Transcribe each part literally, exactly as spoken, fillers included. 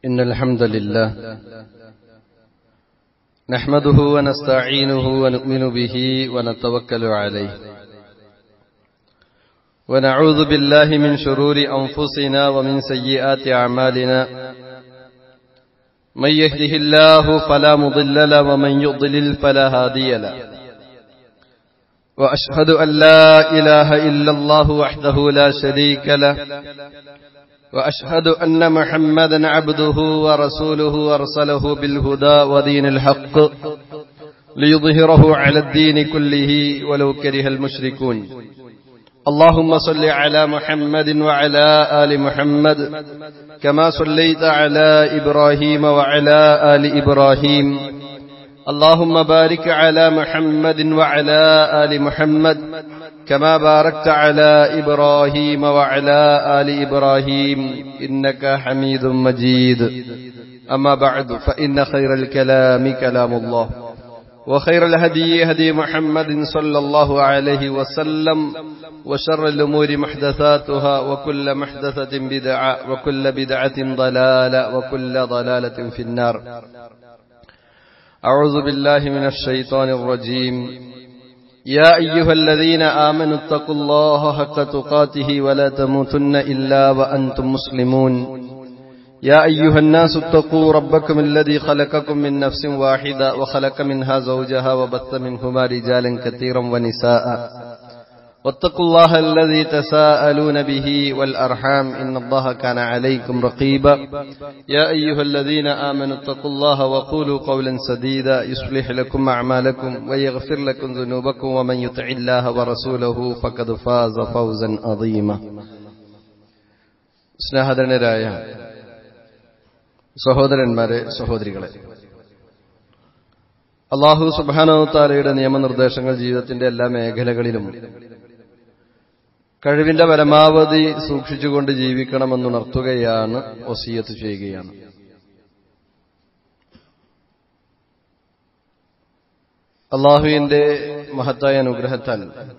إن الحمد لله نحمده ونستعينه ونؤمن به ونتوكل عليه ونعوذ بالله من شرور أنفسنا ومن سيئات أعمالنا من يهده الله فلا مضل له ومن يضلل فلا هادي له وأشهد أن لا إله إلا الله وحده لا شريك له وأشهد أن محمدا عبده ورسوله أرسله بالهدى ودين الحق ليظهره على الدين كله ولو كره المشركون اللهم صل على محمد وعلى آل محمد كما صليت على إبراهيم وعلى آل إبراهيم اللهم بارك على محمد وعلى آل محمد كما باركت على إبراهيم وعلى آل إبراهيم إنك حميد مجيد أما بعد فإن خير الكلام كلام الله وخير الهدي هدي محمد صلى الله عليه وسلم وشر الأمور محدثاتها وكل محدثة بدعة وكل بدعة ضلالة وكل ضلالة في النار. أعوذ بالله من الشيطان الرجيم. يا أيها الذين آمنوا اتقوا الله حق تقاته ولا تموتن إلا وأنتم مسلمون. يا أيها الناس اتقوا ربكم الذي خلقكم من نفس واحدة وخلق منها زوجها وبث منهما رجالا كثيرا ونساء واتقوا الله الذي تساءلون به والأرحام إن الله كان عليكم رقيبا. يا أيها الذين آمنوا اتقوا الله وقولوا قولا سديدا يصلح لكم أعمالكم ويغفر لكم ذنوبكم ومن يطع الله ورسوله فقد فاز فوزا عظيما. സ്നേഹധനരായ സഹോദരന്മാരെ, സഹോദരികളെ, അല്ലാഹു സുബ്ഹാനഹു വ തആലയുടെ നിയമനിർദ്ദേശങ്ങൾ ജീവിതത്തിന്റെ എല്ലാ മേഖലകളിലും കഴിവിന്റെ പരമാവധി സൂക്ഷിച്ചുകൊണ്ട് ജീവിക്കണമെന്നുണർത്തുകയാണ്, വസിയത്ത് ചെയ്യുകയാണ്. അല്ലാഹുവിന്റെ മഹത്തായ അനുഗ്രഹത്താൽ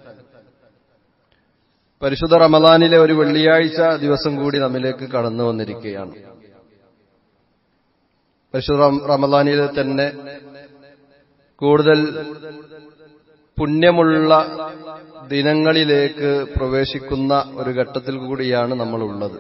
പരിശുദ്ധ റമദാനിലെ ഒരു വെള്ളിയാഴ്ച ദിവസം കൂടി നമ്മിലേക്ക് കടന്നു വന്നിരിക്കുകയാണ്. പരിശുദ്ധ റമദാനിലെ തന്നെ കൂടുതൽ പുണ്യമുള്ള ദിനങ്ങളിലേക്ക് പ്രവേശിക്കുന്ന ഒരു ഘട്ടത്തിൽ കൂടിയാണ് നമ്മളുള്ളത്.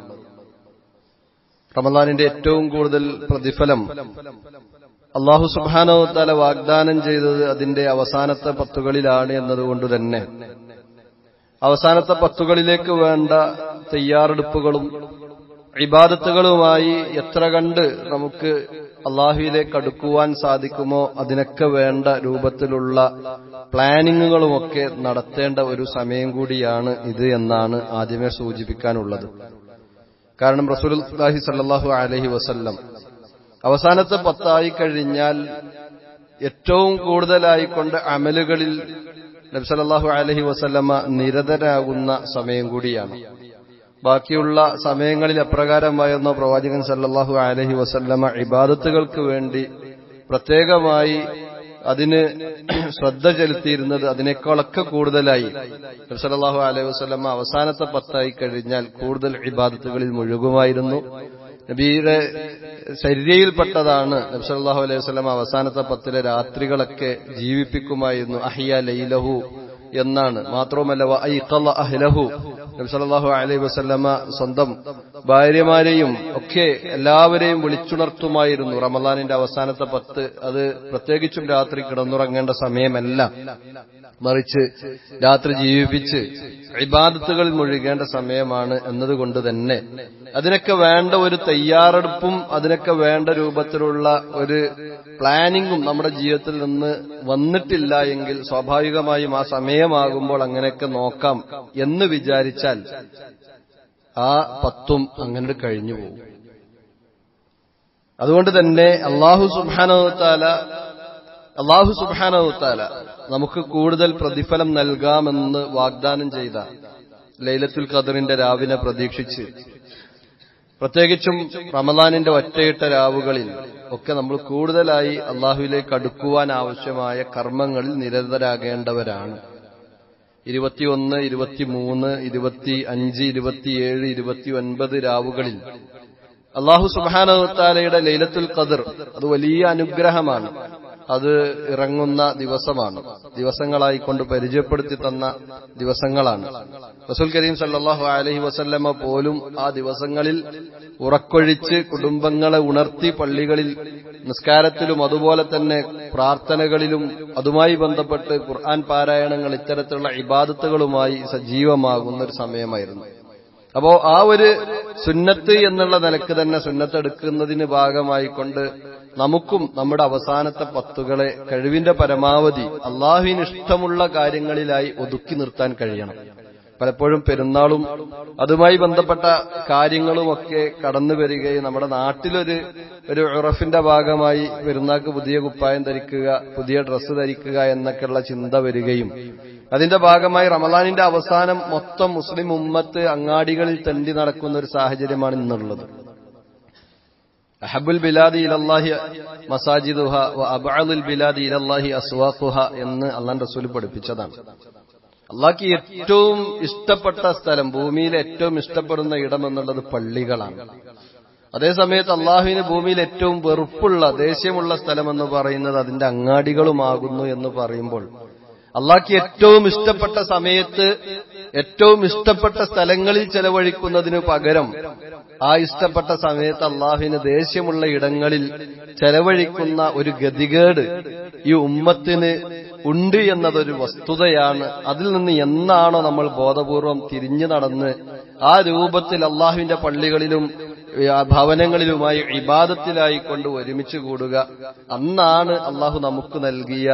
റമദാനിന്റെ ഏറ്റവും കൂടുതൽ പ്രതിഫലം അല്ലാഹു സുബ്ഹാനഹു വ തആല വാഗ്ദാനം ചെയ്തത് അതിന്റെ അവസാനത്തെ പത്തുകളിലാണ് എന്നതുകൊണ്ട് തന്നെ അവസാനത്തെ പത്തുകളിലേക്ക് വേണ്ട തയ്യാറെടുപ്പുകളും ഇബാദത്തുകളുമായി എത്ര കണ്ട് നമുക്ക് അല്ലാഹുവിലേക്ക് അടുക്കുവാൻ സാധിക്കുമോ അതിനൊക്കെ വേണ്ട രൂപത്തിലുള്ള പ്ലാനിങ്ങുകളുമൊക്കെ നടത്തേണ്ട ഒരു സമയം കൂടിയാണ് ഇത് എന്നാണ് ആദ്യമേ സൂചിപ്പിക്കാനുള്ളത്. കാരണം റസൂലുള്ളാഹി സ്വല്ലല്ലാഹു അലൈഹി വസല്ലം അവസാനത്തെ പത്തായി കഴിഞ്ഞാൽ ഏറ്റവും കൂടുതലായിക്കൊണ്ട് അമലുകളിൽ നബി സല്ലല്ലാഹു അലൈഹി വസല്ലമ നിരതരാകുന്ന സമയം കൂടിയാണ്. ബാക്കിയുള്ള സമയങ്ങളിൽ അപ്രകാരമായിരുന്ന പ്രവാചകൻ സല്ലല്ലാഹു അലൈഹി വസല്ലമ ഇബാദത്തുകൾക്ക് വേണ്ടി പ്രത്യേകമായി അതിന് ശ്രദ്ധ ചെലുത്തിയിരുന്നത് അതിനേക്കാളൊക്കെ കൂടുതലായി നബി സല്ലല്ലാഹു അലൈഹി വസല്ലമ അവസാനത്തെ പത്തായി കഴിഞ്ഞാൽ കൂടുതൽ ഇബാദത്തുകളിൽ മുഴുകുമായിരുന്നു. നബിയുടെ ശരീരയിൽപ്പെട്ടതാണ് നബി സല്ലല്ലാഹു അലൈഹി വസല്ലമ അവസാനത്തെ പത്തിലെ രാത്രികളൊക്കെ ജീവിപ്പിക്കുമായിരുന്നു. അഹ്യ ലൈലഹു എന്നാണ്. മാത്രവുമല്ല വഅയ്ഖള അഹ്ലഹു, നബി സല്ലല്ലാഹു അലൈഹി വസല്ലമ സ്വന്തം ഭാര്യമാരെയും ഒക്കെ എല്ലാവരെയും വിളിച്ചുണർത്തുമായിരുന്നു. റമദാനിന്റെ അവസാനത്തെ പത്ത് അത് പ്രത്യേകിച്ചും രാത്രി കിടന്നുറങ്ങേണ്ട സമയമല്ല, മറിച്ച് രാത്രി ജീവിപ്പിച്ച് ഇബാദത്തുകളിൽ മുഴുകേണ്ട സമയമാണ് എന്നതുകൊണ്ട് തന്നെ അതിനൊക്കെ വേണ്ട ഒരു തയ്യാറെടുപ്പും അതിനൊക്കെ വേണ്ട രൂപത്തിലുള്ള ഒരു പ്ലാനിങ്ങും നമ്മുടെ ജീവിതത്തിൽ നിന്ന് വന്നിട്ടില്ല എങ്കിൽ സ്വാഭാവികമായും ആ സമയമാകുമ്പോൾ അങ്ങനെയൊക്കെ നോക്കാം എന്ന് വിചാരിച്ചാൽ ആ പത്തും അങ്ങനെ കഴിഞ്ഞു പോകും. അതുകൊണ്ട് തന്നെ അല്ലാഹു സുബ്ഹാനഹു വ തആല അല്ലാഹു സുബ്ഹാനഹു വ തആല നമുക്ക് കൂടുതൽ പ്രതിഫലം നൽകാമെന്ന് വാഗ്ദാനം ചെയ്ത ലൈലത്തുൽ ഖദറിന്റെ രാവിനെ പ്രതീക്ഷിച്ച് പ്രത്യേകിച്ചും റമദാനിന്റെ ഒറ്റയിട്ട രാവുകളിൽ ഒക്കെ നമ്മൾ കൂടുതലായി അല്ലാഹുവിലേക്ക് അടുക്കുവാൻ ആവശ്യമായ കർമ്മങ്ങളിൽ നിരതരാകേണ്ടവരാണ്. ഇരുപത്തിയൊന്ന്, ഇരുപത്തിമൂന്ന്, ഇരുപത്തി അഞ്ച്, ഇരുപത്തിയേഴ്, ഇരുപത്തി ഒൻപത് രാവുകളിൽ അല്ലാഹു സുബ്ഹാനഹു വ തആലയുടെ ലൈലത്തുൽ ഖദ്ർ അത് വലിയ അനുഗ്രഹമാണ്. അത് ഇറങ്ങുന്ന ദിവസമാണ്, ദിവസങ്ങളായി കൊണ്ട് പരിചയപ്പെടുത്തി തന്ന ദിവസങ്ങളാണ്. റസൂൽ കരീം സല്ലല്ലാഹു അലൈഹി വസല്ലമ പോലും ആ ദിവസങ്ങളിൽ ഉറക്കൊഴിച്ച് കുടുംബങ്ങളെ ഉണർത്തി പള്ളികളിൽ നിസ്കാരത്തിലും അതുപോലെ തന്നെ പ്രാർത്ഥനകളിലും അതുമായി ബന്ധപ്പെട്ട് ഖുർആൻ പാരായണങ്ങൾ ഇത്തരത്തിലുള്ള ഇബാദത്തുകളുമായി സജീവമാകുന്ന ഒരു സമയമായിരുന്നു. അപ്പോ ആ ഒരു സുന്നത്ത് എന്നുള്ള നിലക്ക് തന്നെ സുന്നത്തെടുക്കുന്നതിന് ഭാഗമായിക്കൊണ്ട് നമുക്കും നമ്മുടെ അവസാനത്തെ പത്തുകളെ കഴിവിന്റെ പരമാവധി അള്ളാഹുവിന് ഇഷ്ടമുള്ള കാര്യങ്ങളിലായി ഒതുക്കി നിർത്താൻ കഴിയണം. പലപ്പോഴും പെരുന്നാളും അതുമായി ബന്ധപ്പെട്ട കാര്യങ്ങളുമൊക്കെ കടന്നു വരികയും നമ്മുടെ നാട്ടിലൊരു ഒരു ഉറഫിന്റെ ഭാഗമായി പെരുന്നാൾക്ക് പുതിയ കുപ്പായം ധരിക്കുക, പുതിയ ഡ്രസ്സ് ധരിക്കുക എന്നൊക്കെയുള്ള ചിന്ത വരികയും അതിന്റെ ഭാഗമായി റമളാനിന്റെ അവസാനം മൊത്തം മുസ്ലിം ഉമ്മത്ത് അങ്ങാടികളിൽ തെണ്ടി നടക്കുന്ന ഒരു സാഹചര്യമാണ് ഇന്നുള്ളത്. അഹബ്ബുൽ ബിലാദി ഇലല്ലാഹി മസാജിദുഹ വ അബ്അദുൽ ബിലാദി ഇലല്ലാഹി അസ്വാഖുഹ എന്ന് അല്ലാഹുവിന്റെ റസൂൽ പഠിപ്പിച്ചതാണ്. അള്ളാഹ്ക്ക് ഏറ്റവും ഇഷ്ടപ്പെട്ട സ്ഥലം, ഭൂമിയിലെ ഏറ്റവും ഇഷ്ടപ്പെടുന്ന ഇടം എന്നുള്ളത് പള്ളികളാണ്. അതേസമയത്ത് അള്ളാഹുവിന് ഭൂമിയിൽ ഏറ്റവും വെറുപ്പുള്ള ദേഷ്യമുള്ള സ്ഥലം എന്ന് പറയുന്നത് അതിന്റെ അങ്ങാടികളുമാകുന്നു എന്ന് പറയുമ്പോൾ അള്ളാഹ്ക്ക് ഏറ്റവും ഇഷ്ടപ്പെട്ട സമയത്ത് ഏറ്റവും ഇഷ്ടപ്പെട്ട സ്ഥലങ്ങളിൽ ചെലവഴിക്കുന്നതിനു പകരം ആ ഇഷ്ടപ്പെട്ട സമയത്ത് അള്ളാഹുവിന് ദേഷ്യമുള്ള ഇടങ്ങളിൽ ചെലവഴിക്കുന്ന ഒരു ഗതികേട് ഈ ഉമ്മത്തിന് ഉണ്ട് എന്നതൊരു വസ്തുതയാണ്. അതിൽ നിന്ന് എന്നാണോ നമ്മൾ ബോധപൂർവം തിരിഞ്ഞു നടന്ന് ആ രൂപത്തിൽ അള്ളാഹുവിന്റെ പള്ളികളിലും ഭവനങ്ങളിലുമായി ഇബാദത്തിലായിക്കൊണ്ട് ഒരുമിച്ച് കൂടുക, അന്നാണ് അള്ളാഹു നമുക്ക് നൽകിയ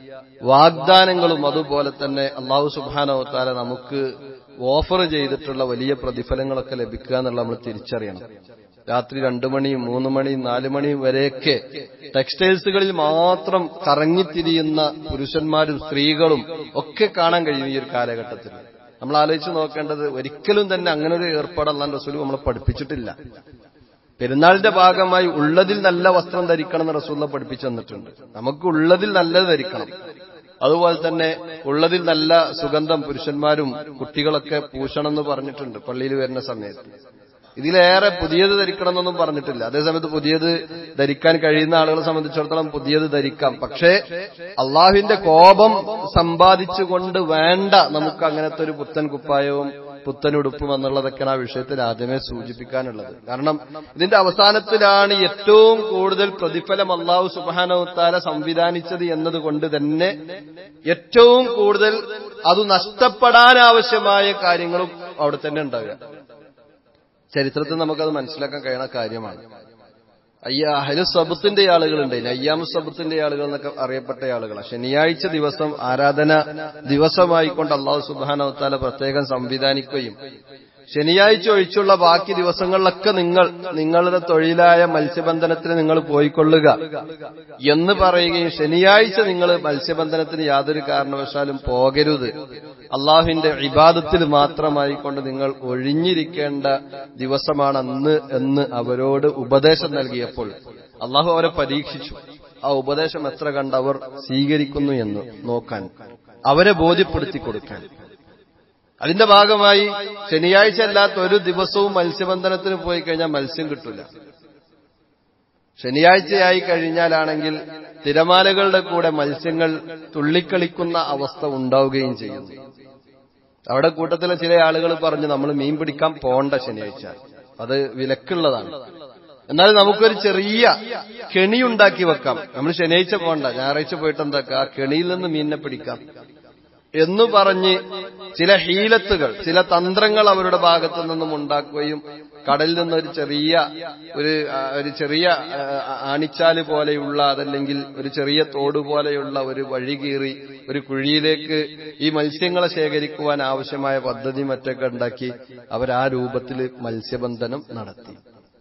വാഗ്ദാനങ്ങളും അതുപോലെ തന്നെ അള്ളാഹു സുബ്ഹാനഹു വ തആല നമുക്ക് ഓഫർ ചെയ്തിട്ടുള്ള വലിയ പ്രതിഫലങ്ങളൊക്കെ ലഭിക്കുക എന്നുള്ള നമ്മൾ തിരിച്ചറിയണം. രാത്രി രണ്ടു മണിയും മൂന്ന് മണിയും നാലു മണിയും വരെയൊക്കെ ടെക്സ്റ്റൈൽസുകളിൽ മാത്രം കറങ്ങിത്തിരിയുന്ന പുരുഷന്മാരും സ്ത്രീകളും ഒക്കെ കാണാൻ കഴിയും ഈ ഒരു കാലഘട്ടത്തിൽ. നമ്മൾ ആലോചിച്ച് നോക്കേണ്ടത് ഒരിക്കലും തന്നെ അങ്ങനെ ഒരു ഏർപ്പാട് അല്ലാഹുവിന്റെ റസൂൽ നമ്മളെ പഠിപ്പിച്ചിട്ടില്ല. പെരുന്നാളിന്റെ ഭാഗമായി ഉള്ളതിൽ നല്ല വസ്ത്രം ധരിക്കണം എന്ന് റസൂൽ പഠിപ്പിച്ചു തന്നിട്ടുണ്ട്. നമുക്ക് ഉള്ളതിൽ നല്ലത് ധരിക്കണം. അതുപോലെ തന്നെ ഉള്ളതിൽ നല്ല സുഗന്ധം പുരുഷന്മാരും കുട്ടികളൊക്കെ പൂശണം എന്ന് പറഞ്ഞിട്ടുണ്ട് പള്ളിയിൽ വരുന്ന സമയത്ത്. ഇതിലേറെ പുതിയത് ധരിക്കണം എന്നൊന്നും പറഞ്ഞിട്ടില്ല. അതേസമയത്ത് പുതിയത് ധരിക്കാൻ കഴിയുന്ന ആളുകളെ സംബന്ധിച്ചിടത്തോളം പുതിയത് ധരിക്കാം. പക്ഷേ അള്ളാഹുവിന്റെ കോപം സമ്പാദിച്ചുകൊണ്ട് വേണ്ട നമുക്ക് അങ്ങനത്തെ ഒരു പുത്തൻ കുപ്പായവും പുത്തൻ ഉടുപ്പും എന്നുള്ളതൊക്കെയാണ് ആ വിഷയത്തിൽ ആദ്യമേ സൂചിപ്പിക്കാനുള്ളത്. കാരണം ഇതിന്റെ അവസാനത്തിലാണ് ഏറ്റവും കൂടുതൽ പ്രതിഫലം അല്ലാഹു സുബ്ഹാനഹു വ തആല സംവിധാനിച്ചത് എന്നതുകൊണ്ട് തന്നെ ഏറ്റവും കൂടുതൽ അത് നഷ്ടപ്പെടാനാവശ്യമായ കാര്യങ്ങളും അവിടെ തന്നെ ഉണ്ടാകുക. ചരിത്രത്തിൽ നമുക്കത് മനസ്സിലാക്കാൻ കഴിയുന്ന കാര്യമാണ്. അയ്യ അഹ്ലു സബത്തിന്റെ ആളുകളുണ്ട്, അയ്യാമു സബത്തിന്റെ ആളുകൾ എന്നൊക്കെ അറിയപ്പെട്ട ആളുകളാണ്. ശനിയാഴ്ച ദിവസം ആരാധന ദിവസമായിക്കൊണ്ട് അല്ലാഹു സുബ്ഹാനഹു വ തആല പ്രത്യേകം സംവിധാനിക്കുകയും ശനിയാഴ്ച ഒഴിച്ചുള്ള ബാക്കി ദിവസങ്ങളിലൊക്കെ നിങ്ങൾ നിങ്ങളുടെ തൊഴിലായ മത്സ്യബന്ധനത്തിന് നിങ്ങൾ പോയിക്കൊള്ളുക എന്ന് പറയുകയും ശനിയാഴ്ച നിങ്ങൾ മത്സ്യബന്ധനത്തിന് യാതൊരു കാരണവശാലും പോകരുത്, അള്ളാഹുവിന്റെ ഇബാദത്തിൽ മാത്രമായിക്കൊണ്ട് നിങ്ങൾ ഒഴിഞ്ഞിരിക്കേണ്ട ദിവസമാണ് അന്ന് എന്ന് അവരോട് ഉപദേശം നൽകിയപ്പോൾ അള്ളാഹു അവരെ പരീക്ഷിച്ചു. ആ ഉപദേശം എത്ര കണ്ട് അവർ സ്വീകരിക്കുന്നു എന്ന് നോക്കാൻ, അവരെ ബോധ്യപ്പെടുത്തി കൊടുക്കാൻ. അതിന്റെ ഭാഗമായി ശനിയാഴ്ച അല്ലാത്ത ഒരു ദിവസവും മത്സ്യബന്ധനത്തിന് പോയി കഴിഞ്ഞാൽ മത്സ്യം കിട്ടില്ല. ശനിയാഴ്ചയായി കഴിഞ്ഞാലാണെങ്കിൽ തിരമാലകളുടെ കൂടെ മത്സ്യങ്ങൾ തുള്ളിക്കളിക്കുന്ന അവസ്ഥ ഉണ്ടാവുകയും ചെയ്യുന്നു. അവിടെ കൂട്ടത്തിലെ ചില ആളുകൾ പറഞ്ഞു നമ്മൾ മീൻ പിടിക്കാൻ പോണ്ട ശനിയാഴ്ച, അത് വിലക്കുള്ളതാണ്. എന്നാൽ നമുക്കൊരു ചെറിയ കെണിയുണ്ടാക്കി വെക്കാം. നമ്മൾ ശനിയാഴ്ച പോണ്ട, ഞായറാഴ്ച പോയിട്ട് എന്താക്കാം, ആ കെണിയിൽ നിന്ന് മീനിനെ പിടിക്കാം എന്നു പറഞ്ഞ് ചില ഹീലത്തുകൾ, ചില തന്ത്രങ്ങൾ അവരുടെ ഭാഗത്തു നിന്നും ഉണ്ടാക്കുകയും കടലിൽ നിന്നൊരു ചെറിയ ഒരു ഒരു ചെറിയ ആണിച്ചാല് പോലെയുള്ള അതല്ലെങ്കിൽ ഒരു ചെറിയ തോട് പോലെയുള്ള ഒരു വഴി കീറി ഒരു കുഴിയിലേക്ക് ഈ മത്സ്യങ്ങളെ ശേഖരിക്കുവാൻ ആവശ്യമായ പദ്ധതി മറ്റൊക്കെ ഉണ്ടാക്കി അവർ ആ രൂപത്തിൽ മത്സ്യബന്ധനം നടത്തി.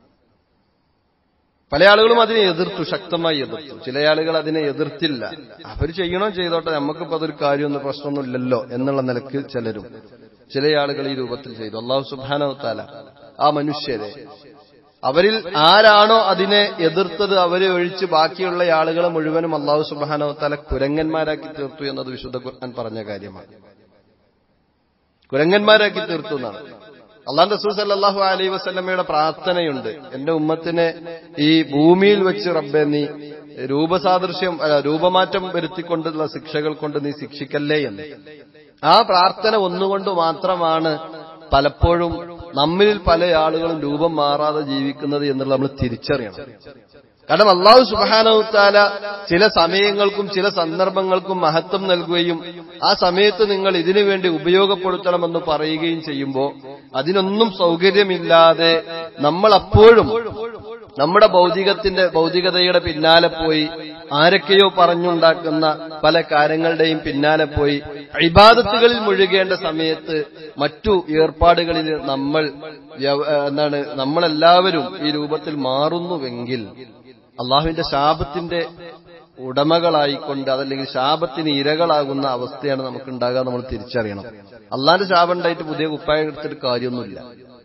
പല ആളുകളും അതിനെ എതിർത്തു, ശക്തമായി എതിർത്തു. ചില ആളുകൾ അതിനെ എതിർത്തില്ല. അവർ ചെയ്യണോ ചെയ്തോട്ടെ, നമുക്കിപ്പോ അതൊരു കാര്യമൊന്നും പ്രശ്നമൊന്നുമില്ലല്ലോ എന്നുള്ള നിലക്ക് ചിലരും ചില ആളുകൾ ഈ രൂപത്തിൽ ചെയ്തു. അല്ലാഹു സുബ്ഹാനഹു വ തആല ആ മനുഷ്യരെ, അവരിൽ ആരാണോ അതിനെ എതിർത്തത് അവരെ ഒഴിച്ച് ബാക്കിയുള്ള ആളുകളെ മുഴുവനും അല്ലാഹു സുബ്ഹാനഹു വ തആല കുരങ്ങന്മാരാക്കി തീർത്തു എന്നത് വിശുദ്ധ ഖുർആൻ പറഞ്ഞ കാര്യമാണ്. കുരങ്ങന്മാരാക്കി തീർത്തു എന്നാണ്. അല്ലാഹു റസൂൽ സല്ലല്ലാഹു അലൈഹി വസല്ലമയുടെ പ്രാർത്ഥനയുണ്ട്, എന്റെ ഉമ്മത്തിനെ ഈ ഭൂമിയിൽ വെച്ച് റബ്ബേ നീ രൂപസാദൃശ്യം രൂപമാറ്റം വരുത്തിക്കൊണ്ടുള്ള ശിക്ഷകൾ കൊണ്ട് നീ ശിക്ഷിക്കല്ലേ എന്ന്. ആ പ്രാർത്ഥന ഒന്നുകൊണ്ട് മാത്രമാണ് പലപ്പോഴും നമ്മിൽ പല ആളുകളും രൂപം മാറാതെ ജീവിക്കുന്നത് എന്നുള്ളത് നമ്മൾ തിരിച്ചറിയണം. കാരണം അല്ലാഹു സുബ്ഹാനഹു തആല ചില സമയങ്ങൾക്കും ചില സന്ദർഭങ്ങൾക്കും മഹത്വം നൽകുകയും ആ സമയത്ത് നിങ്ങൾ ഇതിനു വേണ്ടി ഉപയോഗപ്പെടുത്തണമെന്ന് പറയുകയും ചെയ്യുമ്പോൾ അതിനൊന്നും സൗകര്യമില്ലാതെ നമ്മൾ അപ്പോഴും നമ്മുടെ ഭൗതികത്തിന്റെ ഭൗതികതയുടെ പിന്നാലെ പോയി ആരൊക്കെയോ പറഞ്ഞുണ്ടാക്കുന്ന പല കാര്യങ്ങളുടെയും പിന്നാലെ പോയി ഇബാദത്തുകളിൽ മുഴുകേണ്ട സമയത്ത് മറ്റു ഏർപ്പാടുകളിൽ നമ്മൾ എന്താണ് നമ്മളെല്ലാവരും ഈ രൂപത്തിൽ മാറുന്നുവെങ്കിൽ അള്ളാഹുവിന്റെ ശാപത്തിന്റെ ഉടമകളായിക്കൊണ്ട് അതല്ലെങ്കിൽ ശാപത്തിന് ഇരകളാകുന്ന അവസ്ഥയാണ് നമുക്ക് ഉണ്ടാകാൻ നമ്മൾ തിരിച്ചറിയണം. അള്ളാന്റെ ശാപം ഉണ്ടായിട്ട് പുതിയ കുപ്പായം എടുത്തിട്ട് കാര്യമൊന്നുമില്ല.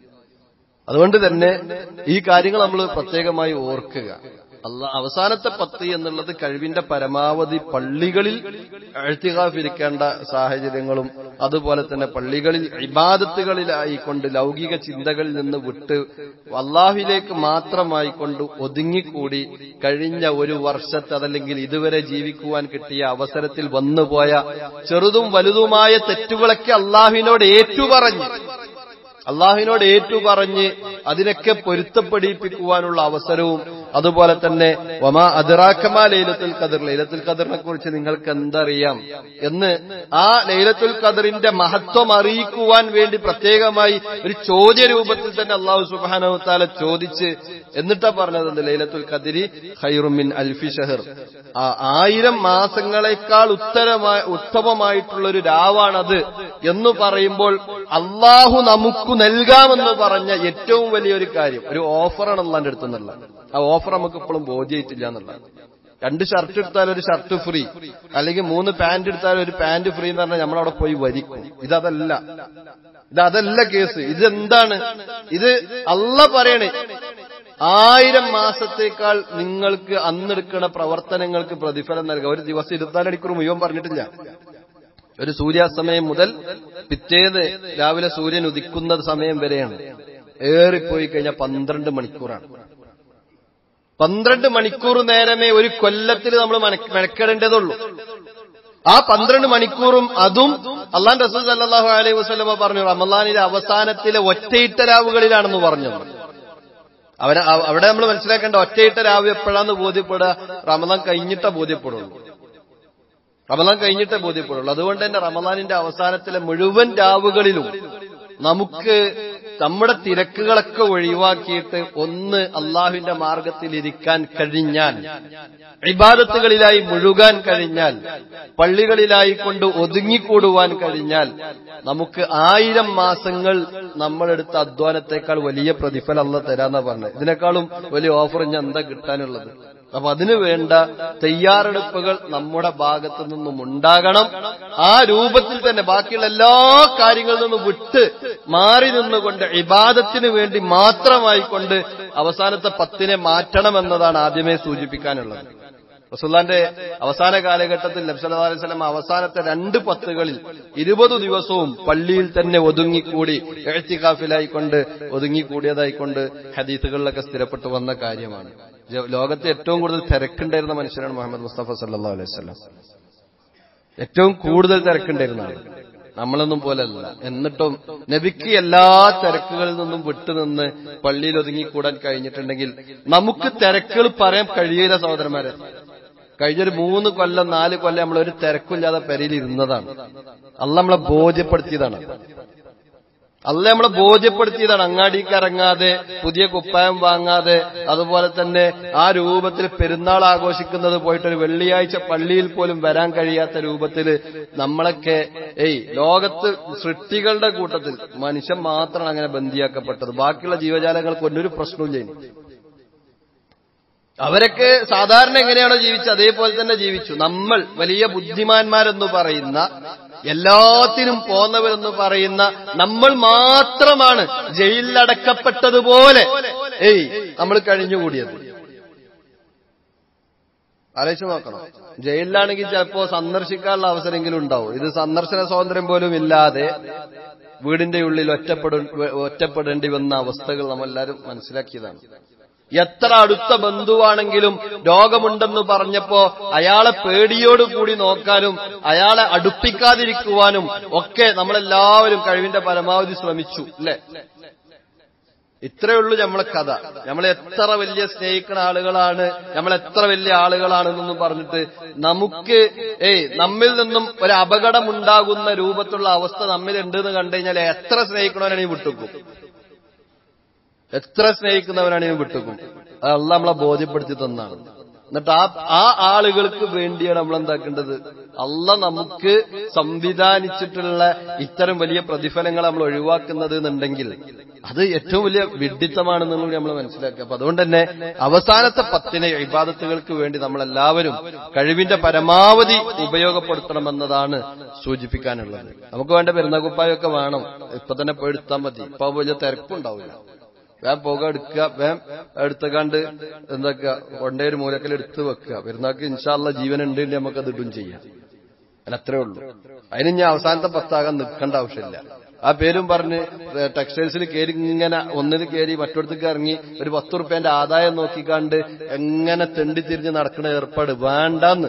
അതുകൊണ്ട് തന്നെ ഈ കാര്യങ്ങൾ നമ്മൾ പ്രത്യേകമായി ഓർക്കുക. അല്ലാ അവസാനത്തെ പത്ത് എന്നുള്ളത് കഴിവിന്റെ പരമാവധി പള്ളികളിൽ ഇഅ്തികാഫ് ഇരിക്കേണ്ട സാഹചര്യങ്ങളും അതുപോലെ തന്നെ പള്ളികളിൽ ഇബാദത്തുകളിലായിക്കൊണ്ട് ലൗകിക ചിന്തകളിൽ നിന്ന് വിട്ട് അല്ലാഹുവിലേക്ക് മാത്രമായിക്കൊണ്ട് ഒതുങ്ങിക്കൂടി കഴിഞ്ഞ ഒരു വർഷത്തെ അതല്ലെങ്കിൽ ഇതുവരെ ജീവിക്കുവാൻ കിട്ടിയ അവസരത്തിൽ വന്നുപോയ ചെറുതും വലുതുമായ തെറ്റുകളൊക്കെ അല്ലാഹുവിനോട് ഏറ്റുപറഞ്ഞ് അള്ളാഹുവിനോട് ഏറ്റുപറഞ്ഞ് അതിനൊക്കെ പൊരുത്തപ്പെടിപ്പിക്കുവാനുള്ള അവസരവും അതുപോലെ തന്നെ വമാ അദ്റാകമാ ലൈലത്തുൽ ഖദർ, ലൈലത്തുൽ ഖദറിനെ കുറിച്ച് നിങ്ങൾക്ക് എന്തറിയാം എന്ന് ആ ലൈലത്തുൽ ഖദറിന്റെ മഹത്വം അറിയിക്കുവാൻ വേണ്ടി പ്രത്യേകമായി ഒരു ചോദ്യ രൂപത്തിൽ തന്നെ അല്ലാഹു സുബ്ഹാനഹു തആല ചോദിച്ച് എന്നിട്ടാ പറഞ്ഞത് ലൈലത്തുൽ ഖദരി ഖൈറും മിൻ അൽഫി ഷഹർ, ആ ആയിരം മാസങ്ങളെക്കാൾ ഉത്തരമായ ഉത്തമമായിട്ടുള്ള ഒരു രാവാണത് എന്ന് പറയുമ്പോൾ അള്ളാഹു നമുക്ക് നൽകാമെന്ന് പറഞ്ഞ ഏറ്റവും വലിയൊരു കാര്യം ഒരു ഓഫറാണ് അള്ളാന്റെ അടുത്തുനിന്നുള്ള. ആ ഓഫർ നമുക്ക് ഇപ്പോഴും ബോധ്യമായിട്ടില്ല എന്നുള്ളത്. രണ്ട് ഷർട്ട് എടുത്താൽ ഒരു ഷർട്ട് ഫ്രീ, അല്ലെങ്കിൽ മൂന്ന് പാന്റ് എടുത്താൽ ഒരു പാന്റ് ഫ്രീ എന്ന് പറഞ്ഞാൽ നമ്മളവിടെ പോയി വരിക്കും. ഇതല്ല ഇതല്ല കേസ്. ഇതെന്താണ്? ഇത് അള്ളാഹ് പറയണേ ആയിരം മാസത്തേക്കാൾ നിങ്ങൾക്ക് അന്നെടുക്കുന്ന പ്രവർത്തനങ്ങൾക്ക് പ്രതിഫലം നൽകുക. ഒരു ദിവസം ഇരുപത്തിനാല് മണിക്കൂർ മുഴുവൻ പറഞ്ഞിട്ടില്ല. ഒരു സൂര്യാസ്തമയം മുതൽ പിറ്റേന്ന് രാവിലെ സൂര്യൻ ഉദിക്കുന്ന സമയം വരെയാണ്. ഏറിപ്പോയി കഴിഞ്ഞാൽ പന്ത്രണ്ട് മണിക്കൂറാണ്. പന്ത്രണ്ട് മണിക്കൂർ നേരമേ ഒരു കൊല്ലത്തിൽ നമ്മൾ മെനക്കെടേണ്ടതുള്ളൂ. ആ പന്ത്രണ്ട് മണിക്കൂറും അതും അല്ലാഹു റസൂൽ സല്ലല്ലാഹു അലൈഹി വസല്ലമ പറഞ്ഞു റമളാനിലെ അവസാനത്തിലെ ഒറ്റയിട്ട രാവുകളിലാണെന്ന് പറഞ്ഞു. അവരെ അവിടെ നമ്മൾ മനസ്സിലാക്കേണ്ട ഒറ്റയിട്ട രാവ് എപ്പോഴാന്ന് ബോധ്യപ്പെടുക? റമളാൻ കഴിഞ്ഞിട്ടേ ബോധ്യപ്പെടുള്ളൂ. റമളാൻ കഴിഞ്ഞിട്ടേ ബോധ്യപ്പെടുള്ളൂ. അതുകൊണ്ട് തന്നെ റമളാനിന്റെ അവസാനത്തിലെ മുഴുവൻ രാവുകളിലും നമുക്ക് നമ്മുടെ തിരക്കുകളൊക്കെ ഒഴിവാക്കിയിട്ട് ഒന്ന് അള്ളാഹുവിന്റെ മാർഗത്തിൽ ഇരിക്കാൻ കഴിഞ്ഞാൽ, ഇബാദത്തുകളിലായി മുഴുകാൻ കഴിഞ്ഞാൽ, പള്ളികളിലായി കൊണ്ട് ഒതുങ്ങിക്കൂടുവാൻ കഴിഞ്ഞാൽ നമുക്ക് ആയിരം മാസങ്ങൾ നമ്മളെടുത്ത അധ്വാനത്തെക്കാൾ വലിയ പ്രതിഫലം അല്ലാഹ് തരാന്നാ പറഞ്ഞത്. ഇതിനേക്കാളും വലിയ ഓഫർ ഞാൻ എന്താ കിട്ടാനുള്ളത്? അപ്പൊ അതിനു വേണ്ട തയ്യാറെടുപ്പുകൾ നമ്മുടെ ഭാഗത്തു നിന്നും ഉണ്ടാകണം. ആ രൂപത്തിൽ തന്നെ ബാക്കിയുള്ള എല്ലാ കാര്യങ്ങളിൽ നിന്നും വിട്ട് മാറി നിന്നുകൊണ്ട് ഇബാദത്തിന് വേണ്ടി മാത്രമായിക്കൊണ്ട് അവസാനത്തെ പത്തിനെ മാറ്റണമെന്നതാണ് ആദ്യമേ സൂചിപ്പിക്കാനുള്ളത്. റസൂലുള്ളാഹിന്റെ അവസാന കാലഘട്ടത്തിൽ നബി സല്ലല്ലാഹു അലൈഹി വസല്ലം അവസാനത്തെ രണ്ട് പത്തുകളിൽ ഇരുപത് ദിവസവും പള്ളിയിൽ തന്നെ ഒതുങ്ങിക്കൂടി ഇഅ്തികാഫിലായിക്കൊണ്ട് ഒതുങ്ങിക്കൂടിയതായിക്കൊണ്ട് ഹദീസുകളിലൊക്കെ സ്ഥിരപ്പെട്ടു വന്ന കാര്യമാണ്. ലോകത്തെ ഏറ്റവും കൂടുതൽ തിരക്കുണ്ടായിരുന്ന മനുഷ്യനാണ് മുഹമ്മദ് മുസ്തഫ സല്ലല്ലാഹു അലൈഹി വസല്ലം. ഏറ്റവും കൂടുതൽ തിരക്കുണ്ടായിരുന്നതാണ്. നമ്മളൊന്നും പോലല്ല. എന്നിട്ടും നബിക്ക് എല്ലാ തിരക്കുകളിൽ നിന്നും വിട്ടുനിന്ന് പള്ളിയിൽ ഒതുങ്ങിക്കൂടാൻ കഴിഞ്ഞിട്ടുണ്ടെങ്കിൽ നമുക്ക് തിരക്കുകൾ പറയാൻ കഴിയില്ല സഹോദരന്മാരെ. കഴിഞ്ഞൊരു മൂന്ന് കൊല്ലം നാല് കൊല്ലം നമ്മളൊരു തിരക്കില്ലാതെ പെരയിൽ ഇരുന്നതാണ്. അള്ളാഹ് നമ്മളെ ബോധ്യപ്പെടുത്തിയതാണ്. അള്ളാഹ് നമ്മളെ ബോധ്യപ്പെടുത്തിയതാണ്. അങ്ങാടിക്ക് ഇറങ്ങാതെ, പുതിയ കുപ്പായം വാങ്ങാതെ, അതുപോലെ തന്നെ ആ രൂപത്തിൽ പെരുന്നാൾ ആഘോഷിക്കുന്നത് പോയിട്ടൊരു വെള്ളിയാഴ്ച പള്ളിയിൽ പോലും വരാൻ കഴിയാത്ത രൂപത്തിൽ നമ്മളൊക്കെ ഏയ് ലോകത്ത് സൃഷ്ടികളുടെ കൂട്ടത്തിൽ മനുഷ്യൻ മാത്രമാണ് അങ്ങനെ ബന്ധിയാക്കപ്പെട്ടത്. ബാക്കിയുള്ള ജീവജാലങ്ങൾക്ക് ഒന്നൊരു പ്രശ്നവും ചെയ്യുന്നു. അവരൊക്കെ സാധാരണ എങ്ങനെയാണോ ജീവിച്ചത് അതേപോലെ തന്നെ ജീവിച്ചു. നമ്മൾ വലിയ ബുദ്ധിമാന്മാരെന്ന് പറയുന്ന, എല്ലാത്തിനും പോന്നവരെന്ന് പറയുന്ന നമ്മൾ മാത്രമാണ് ജയിലിലടക്കപ്പെട്ടതുപോലെ ഏയ് നമ്മൾ കഴിഞ്ഞുകൂടിയത്. ആലോചിച്ച് നോക്കണം. ജയിലിലാണെങ്കിൽ ചിലപ്പോ സന്ദർശിക്കാനുള്ള അവസരമെങ്കിലും ഉണ്ടാവും. ഇത് സന്ദർശന സ്വാതന്ത്ര്യം പോലും ഇല്ലാതെ വീടിന്റെ ഉള്ളിൽ ഒറ്റപ്പെട ഒറ്റപ്പെടേണ്ടി വന്ന അവസ്ഥകൾ നമ്മളെല്ലാരും മനസ്സിലാക്കിയതാണ്. എത്ര അടുത്ത ബന്ധുവാണെങ്കിലും രോഗമുണ്ടെന്ന് പറഞ്ഞപ്പോ അയാളെ പേടിയോടുകൂടി നോക്കാനും അയാളെ അടുപ്പിക്കാതിരിക്കുവാനും ഒക്കെ നമ്മളെല്ലാവരും കഴിവിന്റെ പരമാവധി ശ്രമിച്ചു, അല്ലെ? ഇത്രയേ ഉള്ളൂ നമ്മളെ കഥ. നമ്മൾ എത്ര വലിയ സ്നേഹിക്കുന്ന ആളുകളാണ്, നമ്മൾ എത്ര വലിയ ആളുകളാണെന്നൊന്നും പറഞ്ഞിട്ട് നമുക്ക് ഏയ് നമ്മിൽ നിന്നും ഒരു അപകടം ഉണ്ടാകുന്ന രൂപത്തിലുള്ള അവസ്ഥ നമ്മിൽ ഉണ്ടെന്ന് കണ്ടു കഴിഞ്ഞാൽ എത്ര സ്നേഹിക്കണവനാണെങ്കിൽ വിട്ടുക്കും, എത്ര സ്നേഹിക്കുന്നവനാണെങ്കിൽ വിട്ടുക്കും. അത് അള്ളാഹ് നമ്മളെ ബോധ്യപ്പെടുത്തി തന്നാണ്. എന്നിട്ട് ആ ആ ആളുകൾക്ക് വേണ്ടിയാണ് നമ്മൾ എന്താക്കേണ്ടത്? അള്ളാഹ് നമുക്ക് സംവിധാനിച്ചിട്ടുള്ള ഇത്തരം വലിയ പ്രതിഫലങ്ങൾ നമ്മൾ ഒഴിവാക്കുന്നത് എന്നുണ്ടെങ്കിൽ അത് ഏറ്റവും വലിയ വിഡ്ഢിത്തമാണെന്നുള്ളത് നമ്മൾ മനസ്സിലാക്കുക. അപ്പൊ അതുകൊണ്ട് തന്നെ അവസാനത്തെ പത്തിനെ ഇബാദത്തുകൾക്ക് വേണ്ടി നമ്മളെല്ലാവരും കഴിവിന്റെ പരമാവധി ഉപയോഗപ്പെടുത്തണമെന്നതാണ് സൂചിപ്പിക്കാനുള്ളത്. നമുക്ക് വേണ്ട പെരുന്നാക്കുപ്പായൊക്കെ വേണം, ഇപ്പൊ തന്നെ പോയി എടുത്താൽ മതി. ഇപ്പൊ വലിയ തിരക്കുണ്ടാവില്ല. വേം പുക എടുക്കുക, വേം എടുത്തുകാണ്ട് എന്താക്കുക കൊണ്ടേ ഒരു മൂലക്കൽ എടുത്ത് വെക്കുക. പെരുന്നാൾക്ക് ഇൻഷാ അല്ലാഹ് ജീവൻ ഉണ്ടെങ്കിൽ നമുക്ക് അത് ഇടും ചെയ്യാം. അല്ല, അത്രേ ഉള്ളൂ. അതിന് ഞാൻ അവസാനത്തെ പത്താകാൻ നിൽക്കേണ്ട ആവശ്യമില്ല. ആ പേരും പറഞ്ഞ് ടെക്സ്റ്റൈൽസിൽ കയറി ഇങ്ങനെ ഒന്നിൽ കയറി മറ്റൊടത്തേക്ക് ഇറങ്ങി ഒരു പത്ത് റുപ്യന്റെ ആദായം നോക്കിക്കാണ്ട് എങ്ങനെ തെണ്ടി തിരിഞ്ഞ് നടക്കുന്ന ഏർപ്പാട് വേണ്ടാന്ന്.